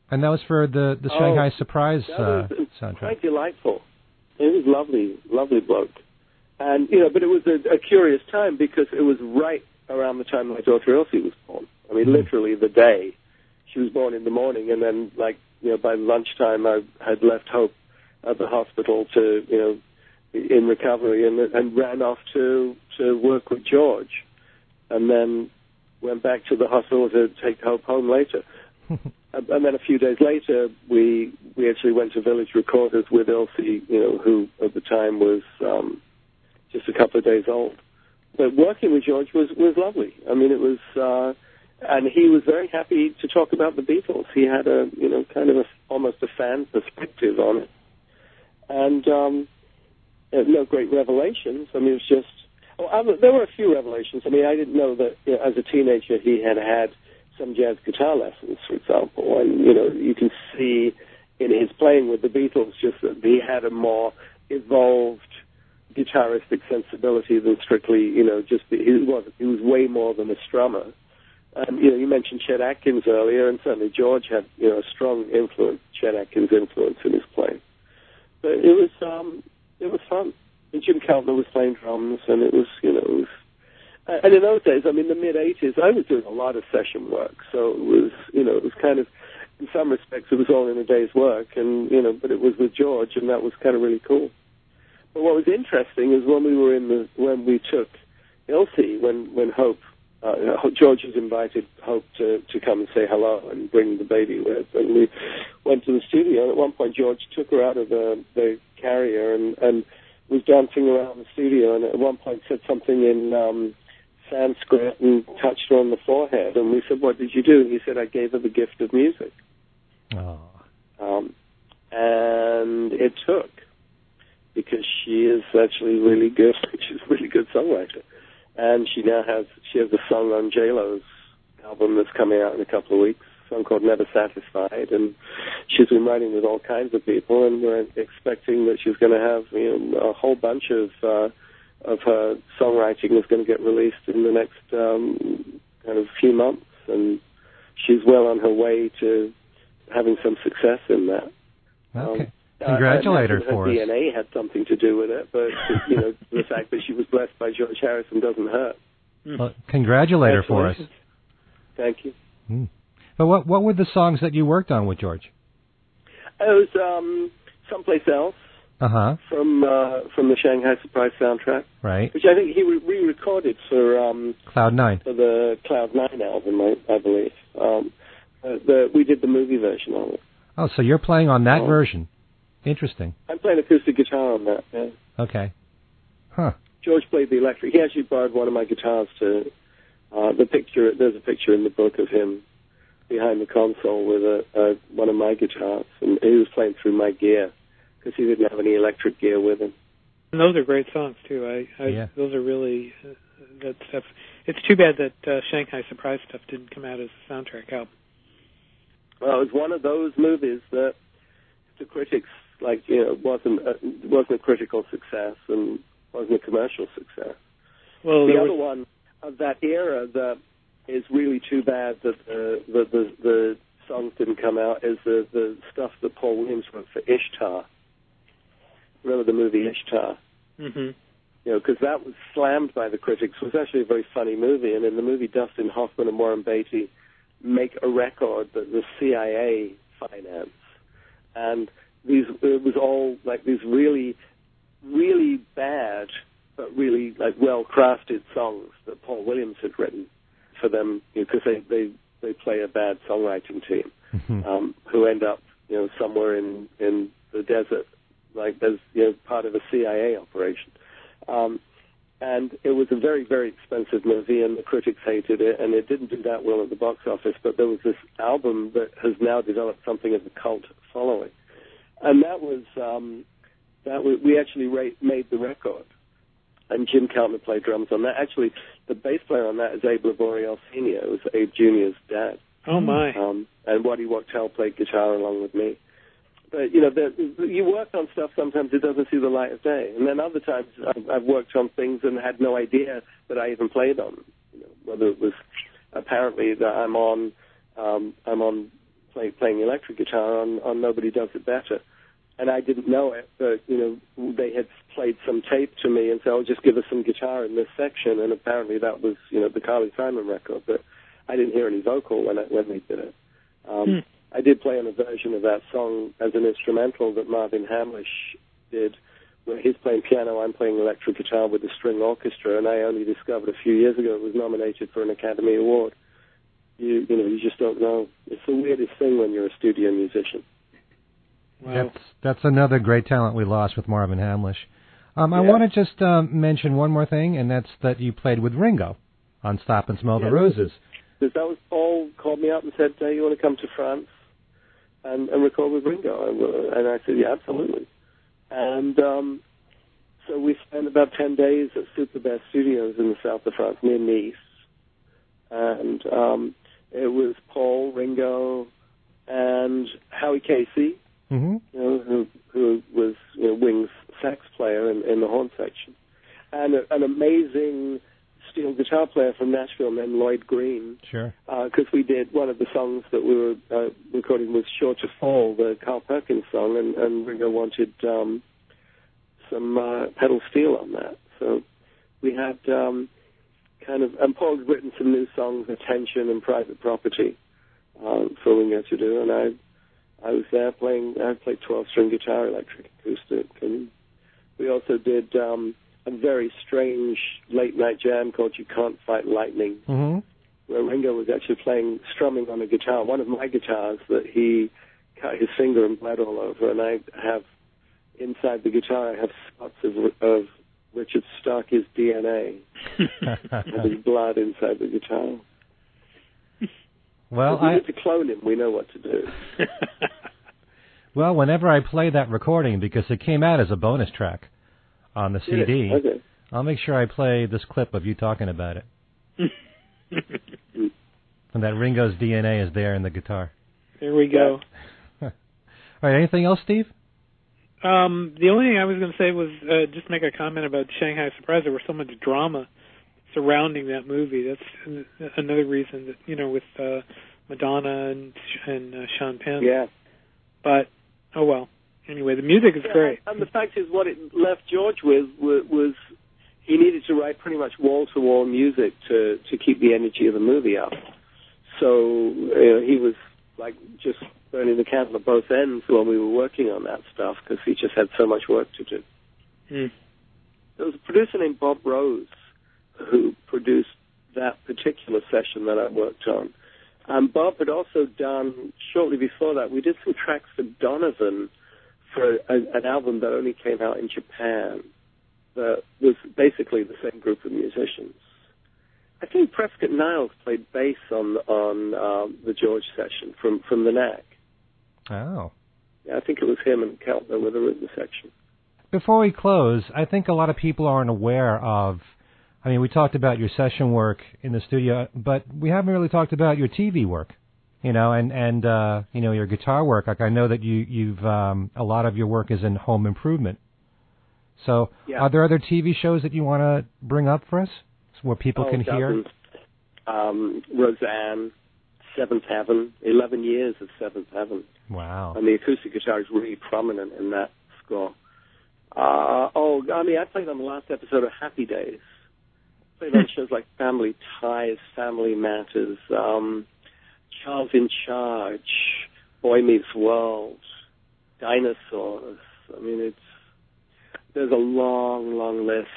And that was for the, the Oh, Shanghai Surprise that uh, was soundtrack. quite delightful. It was lovely, lovely bloke. And, you know, but it was a, a curious time because it was right around the time my daughter Elsie was born. I mean, Mm. literally the day. She was born in the morning, and then, like, you know, by lunchtime I had left Hope at the hospital to, you know, in recovery, and, and ran off to, to work with George, and then went back to the hospital to take Hope home later. and, and then a few days later, we we actually went to Village Recorders with Elsie, you know, who at the time was um, just a couple of days old. But working with George was, was lovely. I mean, it was, uh, and he was very happy to talk about the Beatles. He had a, you know, kind of a, almost a fan perspective on it. And um, no great revelations. I mean, it was just, oh, other, there were a few revelations. I mean, I didn't know that, you know, as a teenager he had had some jazz guitar lessons, for example. And, you know, you can see in his playing with the Beatles just that he had a more evolved guitaristic sensibility than strictly, you know, just the, he was he was way more than a strummer. And you know, you mentioned Chet Atkins earlier, and certainly George had, you know, a strong influence, Chet Atkins' influence in his playing. But it was um, it was fun. And Jim Keltner was playing drums, and it was, you know, it was. And in those days, I mean, the mid eighties, I was doing a lot of session work, so it was, you know, it was kind of, in some respects, it was all in a day's work, and you know, but it was with George, and that was kind of really cool. But what was interesting is when we were in the, when we took Elsie, when, when Hope, uh, George has invited Hope to, to come and say hello and bring the baby with, and we went to the studio, and at one point George took her out of the, the carrier and, and was dancing around the studio, and at one point said something in um, Sanskrit and touched her on the forehead, and we said, what did you do? And he said, I gave her the gift of music. Oh. Um, and it took. Because she is actually really good. She's a really good songwriter. And she now has, she has a song on J-Lo's album that's coming out in a couple of weeks, a song called Never Satisfied. And she's been writing with all kinds of people, and we're expecting that she's going to have, you know, a whole bunch of uh, of her songwriting is going to get released in the next um, kind of few months. And she's well on her way to having some success in that. Okay. Um, Congratulate her her for us. D N A had something to do with it, but you know, the fact that she was blessed by George Harrison doesn't hurt. Well, congratulate her for us. Thank you. Mm. But what what were the songs that you worked on with George? It was um, Someplace Else Uh-huh. from uh, from the Shanghai Surprise soundtrack, Right. which I think he re- re-recorded for um, Cloud Nine. for the Cloud Nine album, I, I believe. Um, uh, the, we did the movie version of it. Oh, so you're playing on that Oh. version. Interesting. I'm playing acoustic guitar on that. Yeah. Okay. Huh. George played the electric. He actually borrowed one of my guitars to uh, the picture. There's a picture in the book of him behind the console with a, a one of my guitars, and he was playing through my gear because he didn't have any electric gear with him. And those are great songs too. I, I Yeah. those are really uh, that stuff. It's too bad that uh, Shanghai Surprise stuff didn't come out as a soundtrack album. Well, it was one of those movies that the critics, like, you know, wasn't a, wasn't a critical success and wasn't a commercial success. Well, The there other was, one of that era that is really too bad that the the, the, the songs didn't come out is the, the stuff that Paul Williams wrote for Ishtar. Remember the movie Ishtar? mm-hmm. You know, because that was slammed by the critics. It was actually a very funny movie, and in the movie, Dustin Hoffman and Warren Beatty make a record that the C I A financed. And these, it was all like these really, really bad, but really like well-crafted songs that Paul Williams had written for them, because you know, they, they, they play a bad songwriting team Mm-hmm. um, who end up, you know, somewhere in, in the desert, like as, you know, part of a C I A operation. Um, and it was a very, very expensive movie, and the critics hated it, and it didn't do that well at the box office, but there was this album that has now developed something of a cult following. And that was, um, that was, we actually ra- made the record, and Jim Keltner played drums on that. Actually, the bass player on that is Abe Laboriel Senior, who was Abe Junior's dad. Oh, my. Um, and Waddy Wachtel played guitar along with me. But, you know, the, you work on stuff, sometimes it doesn't see the light of day. And then other times I've, I've worked on things and had no idea that I even played on them. You know, whether it was apparently that I'm on, um, I'm on play, playing electric guitar on, on Nobody Does It Better. And I didn't know it, but, you know, they had played some tape to me and said, oh, just give us some guitar in this section. And apparently that was, you know, the Carly Simon record, but I didn't hear any vocal when, I, when they did it. Um, hmm. I did play on a version of that song as an instrumental that Marvin Hamlish did, where he's playing piano, I'm playing electric guitar with a string orchestra, and I only discovered a few years ago it was nominated for an Academy Award. You, you know, you just don't know. It's the weirdest thing when you're a studio musician. Wow. That's that's another great talent we lost with Marvin Hamlish. Um, I yeah. want to just um, mention one more thing, and that's that you played with Ringo on Stop and Smell yeah, the Roses. Because that was Paul called me up and said, hey, you want to come to France and, and record with Ringo? And, and I said, yeah, absolutely. And um, so we spent about ten days at Super Bear Studios in the south of France, near Nice. And um, it was Paul, Ringo, and Howie Casey, mm-hmm. you know, who, who was you know, Wing's sax player in, in the horn section, and a, an amazing steel guitar player from Nashville named Lloyd Green. Sure. Because uh, we did one of the songs that we were uh, recording was Sure to Fall, the Carl Perkins song, and, and Ringo wanted um, some uh, pedal steel on that. So we had um, kind of, and Paul had written some new songs, Attention and Private Property, uh, for Ringo to do, and I I was there playing, I played twelve-string guitar, electric acoustic, and we also did um, a very strange late-night jam called You Can't Fight Lightning, mm-hmm. where Ringo was actually playing, strumming on a guitar, one of my guitars that he cut his finger and bled all over, and I have, inside the guitar, I have spots of, of Richard Starkey's D N A, and his blood inside the guitar. Well, if we I need to clone him, we know what to do. Well, whenever I play that recording, because it came out as a bonus track on the C D, yeah, okay. I'll make sure I play this clip of you talking about it. And that Ringo's D N A is there in the guitar. There we go. All right, anything else, Steve? Um, the only thing I was going to say was uh, just make a comment about Shanghai Surprise. There was so much drama surrounding that movie. That's another reason that, you know, with uh, Madonna and, and uh, Sean Penn. Yeah. But, oh well. Anyway, the music is yeah, great. And the fact is, what it left George with was, was he needed to write pretty much wall-to-wall music to, to keep the energy of the movie up. So, you know, he was, like, just burning the candle at both ends when we were working on that stuff, because he just had so much work to do. Mm. There was a producer named Bob Rose who produced that particular session that I worked on. Um, Bob had also done, shortly before that, we did some tracks for Donovan for a, an album that only came out in Japan that was basically the same group of musicians. I think Prescott Niles played bass on on um, the George session from, from the Knack. Oh. Yeah, I think it was him and Keltner with the rhythm section. Before we close, I think a lot of people aren't aware of, I mean, we talked about your session work in the studio, but we haven't really talked about your T V work, you know, and, and uh, you know, your guitar work. Like, I know that you, you've, um, a lot of your work is in home improvement. So yeah. Are there other T V shows that you want to bring up for us where people oh, can dozens. hear? Um, Roseanne, Seventh Heaven, eleven years of Seventh Heaven. Wow. And the acoustic guitar is really prominent in that score. Uh, oh, I mean, I played on the last episode of Happy Days. Played on shows like Family Ties, Family Matters, um, Charles in Charge, Boy Meets World, Dinosaurs. I mean, it's there's a long, long list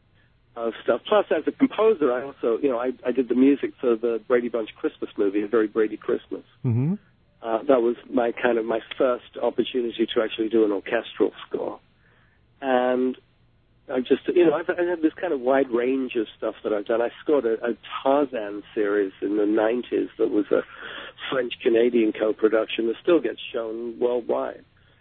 of stuff. Plus, as a composer, I also, you know, I, I did the music for the Brady Bunch Christmas movie, A Very Brady Christmas. Mm-hmm. Uh, that was my kind of my first opportunity to actually do an orchestral score. And I just, you know, I've, I have this kind of wide range of stuff that I've done. I scored a, a Tarzan series in the nineties that was a French-Canadian co-production that still gets shown worldwide.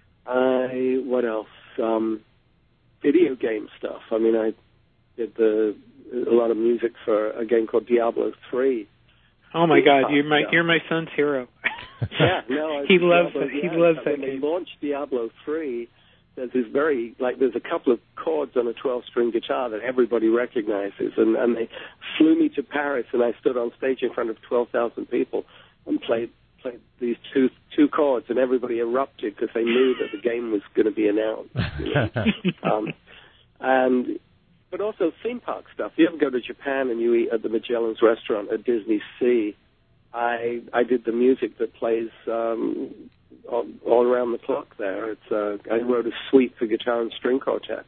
I, what else? Um, video game stuff. I mean, I did the, a lot of music for a game called Diablo three. Oh my God, you're my you're my son's hero. Yeah, no, he loves Diablo, it. He yeah, loves when that they game. launched Diablo three, there's this very, like, there's a couple of chords on a twelve-string guitar that everybody recognizes, and, and they flew me to Paris, and I stood on stage in front of twelve thousand people and played played these two two chords, and everybody erupted because they knew that the game was going to be announced. You know? um, and but also theme park stuff. You ever go to Japan and you eat at the Magellan's restaurant at Disney Sea? I I did the music that plays um, all, all around the clock there. It's uh, I wrote a suite for guitar and string quartet.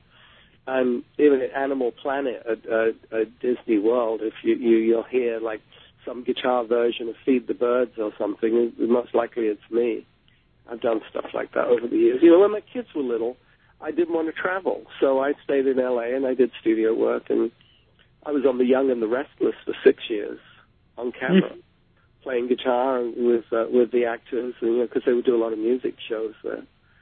And even at Animal Planet at, uh, at Disney World, if you, you you'll hear like some guitar version of Feed the Birds or something, most likely it's me. I've done stuff like that over the years. You know, when my kids were little, I didn't want to travel, so I stayed in L A and I did studio work, and I was on The Young and the Restless for six years on camera, mm. playing guitar with uh, with the actors, and, you know, because they would do a lot of music shows there.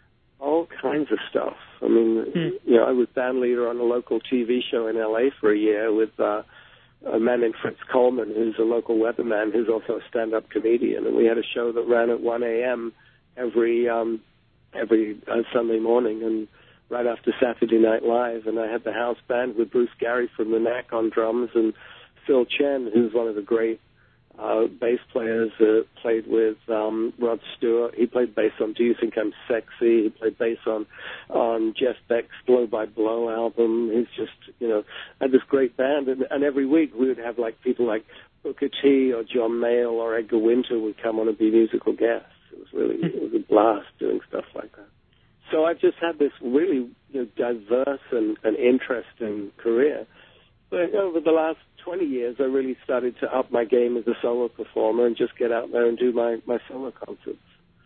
All kinds of stuff. I mean, mm. you know, I was band leader on a local T V show in L A for a year with uh, a man named Fritz Coleman, who's a local weatherman, who's also a stand-up comedian, and we had a show that ran at one a.m. every um, every uh, Sunday morning, and right after Saturday Night Live, and I had the house band with Bruce Gary from the Knack on drums, and Phil Chen, who's one of the great uh, bass players, uh, played with um, Rod Stewart. He played bass on Do You Think I'm Sexy? He played bass on on Jeff Beck's Blow by Blow album. He's just, you know, had this great band, and, and every week we would have like people like Booker T or John Mayall or Edgar Winter would come on and be musical guests. It was really, it was a blast doing stuff like that. So I've just had this really, you know, diverse and, and interesting career. But over the last twenty years, I really started to up my game as a solo performer and just get out there and do my, my solo concerts.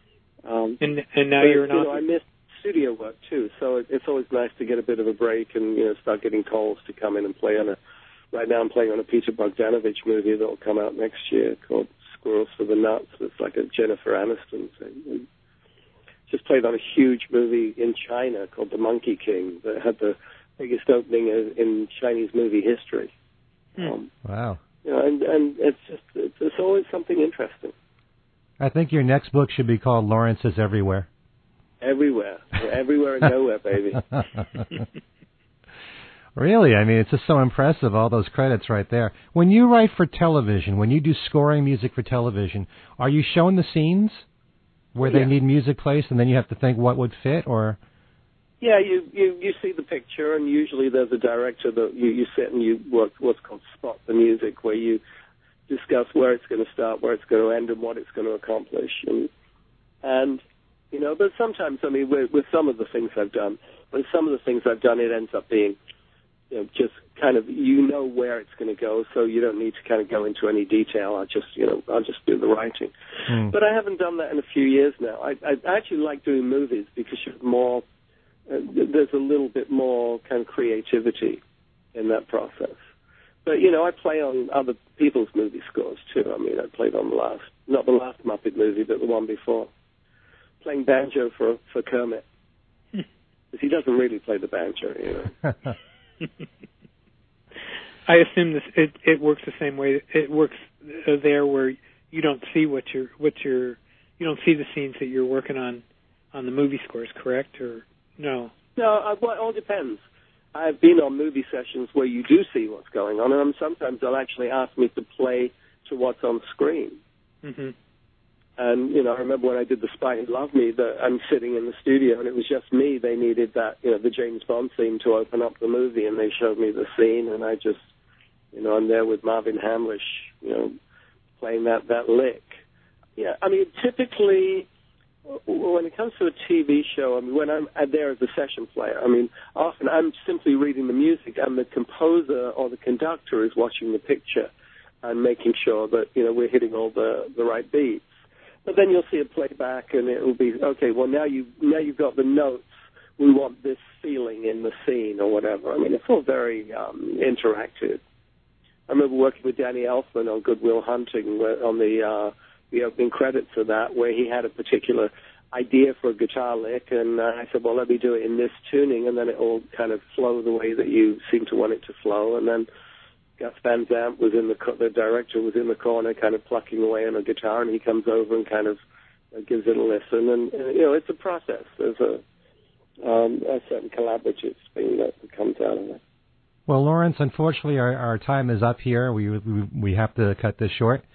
Um, and and now but, you're an you know, I miss studio work too, so it, it's always nice to get a bit of a break and, you know, start getting calls to come in and play on a. Right now, I'm playing on a Peter Bogdanovich movie that will come out next year called Squirrels for the Nuts. It's like a Jennifer Aniston thing. Just played on a huge movie in China called The Monkey King that had the biggest opening in Chinese movie history. Hmm. Um, wow. You know, and, and it's just, it's, it's always something interesting. I think your next book should be called Laurence is Everywhere. Everywhere. Everywhere and nowhere, baby. Really? I mean, it's just so impressive, all those credits right there. When you write for television, when you do scoring music for television, are you shown the scenes where yeah. they need music placed, and then you have to think what would fit, or? Yeah, you, you, you see the picture, and usually there's a director that you, you sit and you work what's called spot the music, where you discuss where it's going to start, where it's going to end, and what it's going to accomplish. And, and you know, but sometimes, I mean, with, with some of the things I've done, with some of the things I've done, it ends up being, you know, just kind of, you know where it's going to go, so you don't need to kind of go into any detail. I'll just, you know, I'll just do the writing. Mm. But I haven't done that in a few years now. I, I actually like doing movies because you're more, uh, there's a little bit more kind of creativity in that process. But, you know, I play on other people's movie scores, too. I mean, I played on the last, not the last Muppet movie, but the one before. Playing banjo for for Kermit. Because he doesn't really play the banjo, you know. I assume this it, it works the same way. It works uh, there where you don't see what you're what you're you don't see the scenes that you're working on on the movie scores, correct? Or no? No, uh, well, it all depends. I've been on movie sessions where you do see what's going on, and sometimes they'll actually ask me to play to what's on screen. Mm-hmm. And, you know, I remember when I did The Spy Who Loved Me, that I'm sitting in the studio, and it was just me. They needed that, you know, the James Bond theme to open up the movie, and they showed me the scene, and I just, you know, I'm there with Marvin Hamlish, you know, playing that, that lick. Yeah, I mean, typically, when it comes to a T V show, I mean, when I'm there as a session player, I mean, often I'm simply reading the music, and the composer or the conductor is watching the picture and making sure that, you know, we're hitting all the, the right beats. But then you'll see a playback, and it will be, okay, well, now, you, now you've got the notes. We want this feeling in the scene or whatever. I mean, it's all very um, interactive. I remember working with Danny Elfman on Good Will Hunting where, on the uh, the opening credits of that, where he had a particular idea for a guitar lick, and uh, I said, well, let me do it in this tuning, and then it will kind of flow the way that you seem to want it to flow, and then Gus Van Sant was in the the director was in the corner, kind of plucking away on a guitar, and he comes over and kind of uh, gives it a listen, and, and you know, it's a process. There's a, um, a certain collaborative thing that comes out of it. Well, Laurence, unfortunately, our, our time is up here. We, we we have to cut this short.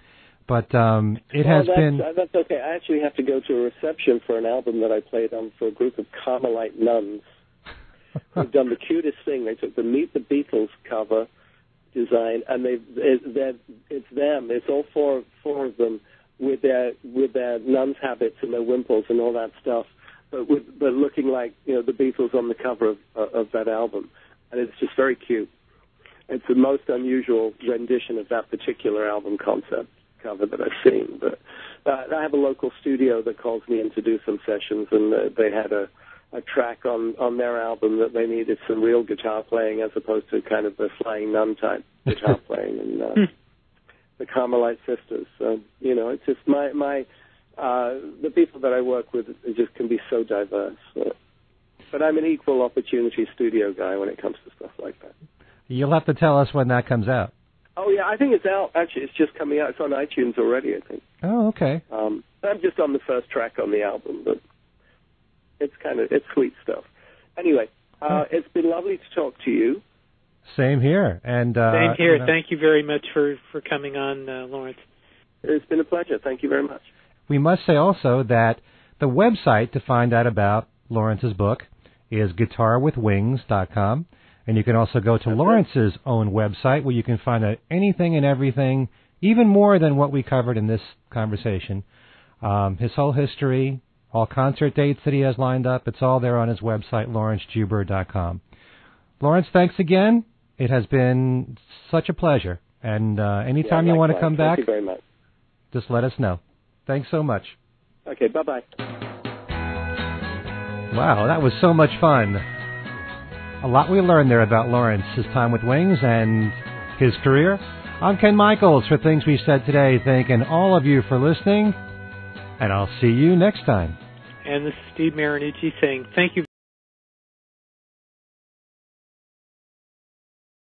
But um, it well, has that's, been... Uh, that's okay. I actually have to go to a reception for an album that I played on for a group of Carmelite nuns who've done the cutest thing. They took the Meet the Beatles cover design, and they it, it's them. It's all four four of them with their with their nuns' habits and their wimples and all that stuff, but with but looking like, you know, the Beatles on the cover of uh, of that album, and it's just very cute. It's the most unusual rendition of that particular album concept cover that I've seen. But uh, I have a local studio that calls me in to do some sessions, and uh, they had a, a track on, on their album that they needed some real guitar playing as opposed to kind of the Flying Nun type guitar playing, and uh, the Carmelite Sisters. So, you know, it's just my my uh, the people that I work with just can be so diverse. So. But I'm an equal opportunity studio guy when it comes to stuff like that. You'll have to tell us when that comes out. Oh, yeah, I think it's out. Actually, it's just coming out. It's on iTunes already, I think. Oh, okay. Um, I'm just on the first track on the album, but it's kind of, it's sweet stuff. Anyway, uh, it's been lovely to talk to you. Same here. And uh, Same here. You know, Thank you very much for, for coming on, uh, Laurence. It's been a pleasure. Thank you very much. we must say also that the website to find out about Laurence's book is guitar with wings dot com. And you can also go to That's Laurence's it. own website where you can find out anything and everything, even more than what we covered in this conversation. Um, his whole history, all concert dates that he has lined up, it's all there on his website, Laurence Juber dot com. Laurence, thanks again. It has been such a pleasure. And uh, anytime yeah, you want to come back, Thank you very much. Just let us know. Thanks so much. Okay, bye-bye. Wow, that was so much fun. A lot we learned there about Laurence, his time with Wings, and his career. I'm Ken Michaels for Things We Said Today, thanking all of you for listening, and I'll see you next time. And this is Steve Marinucci saying thank you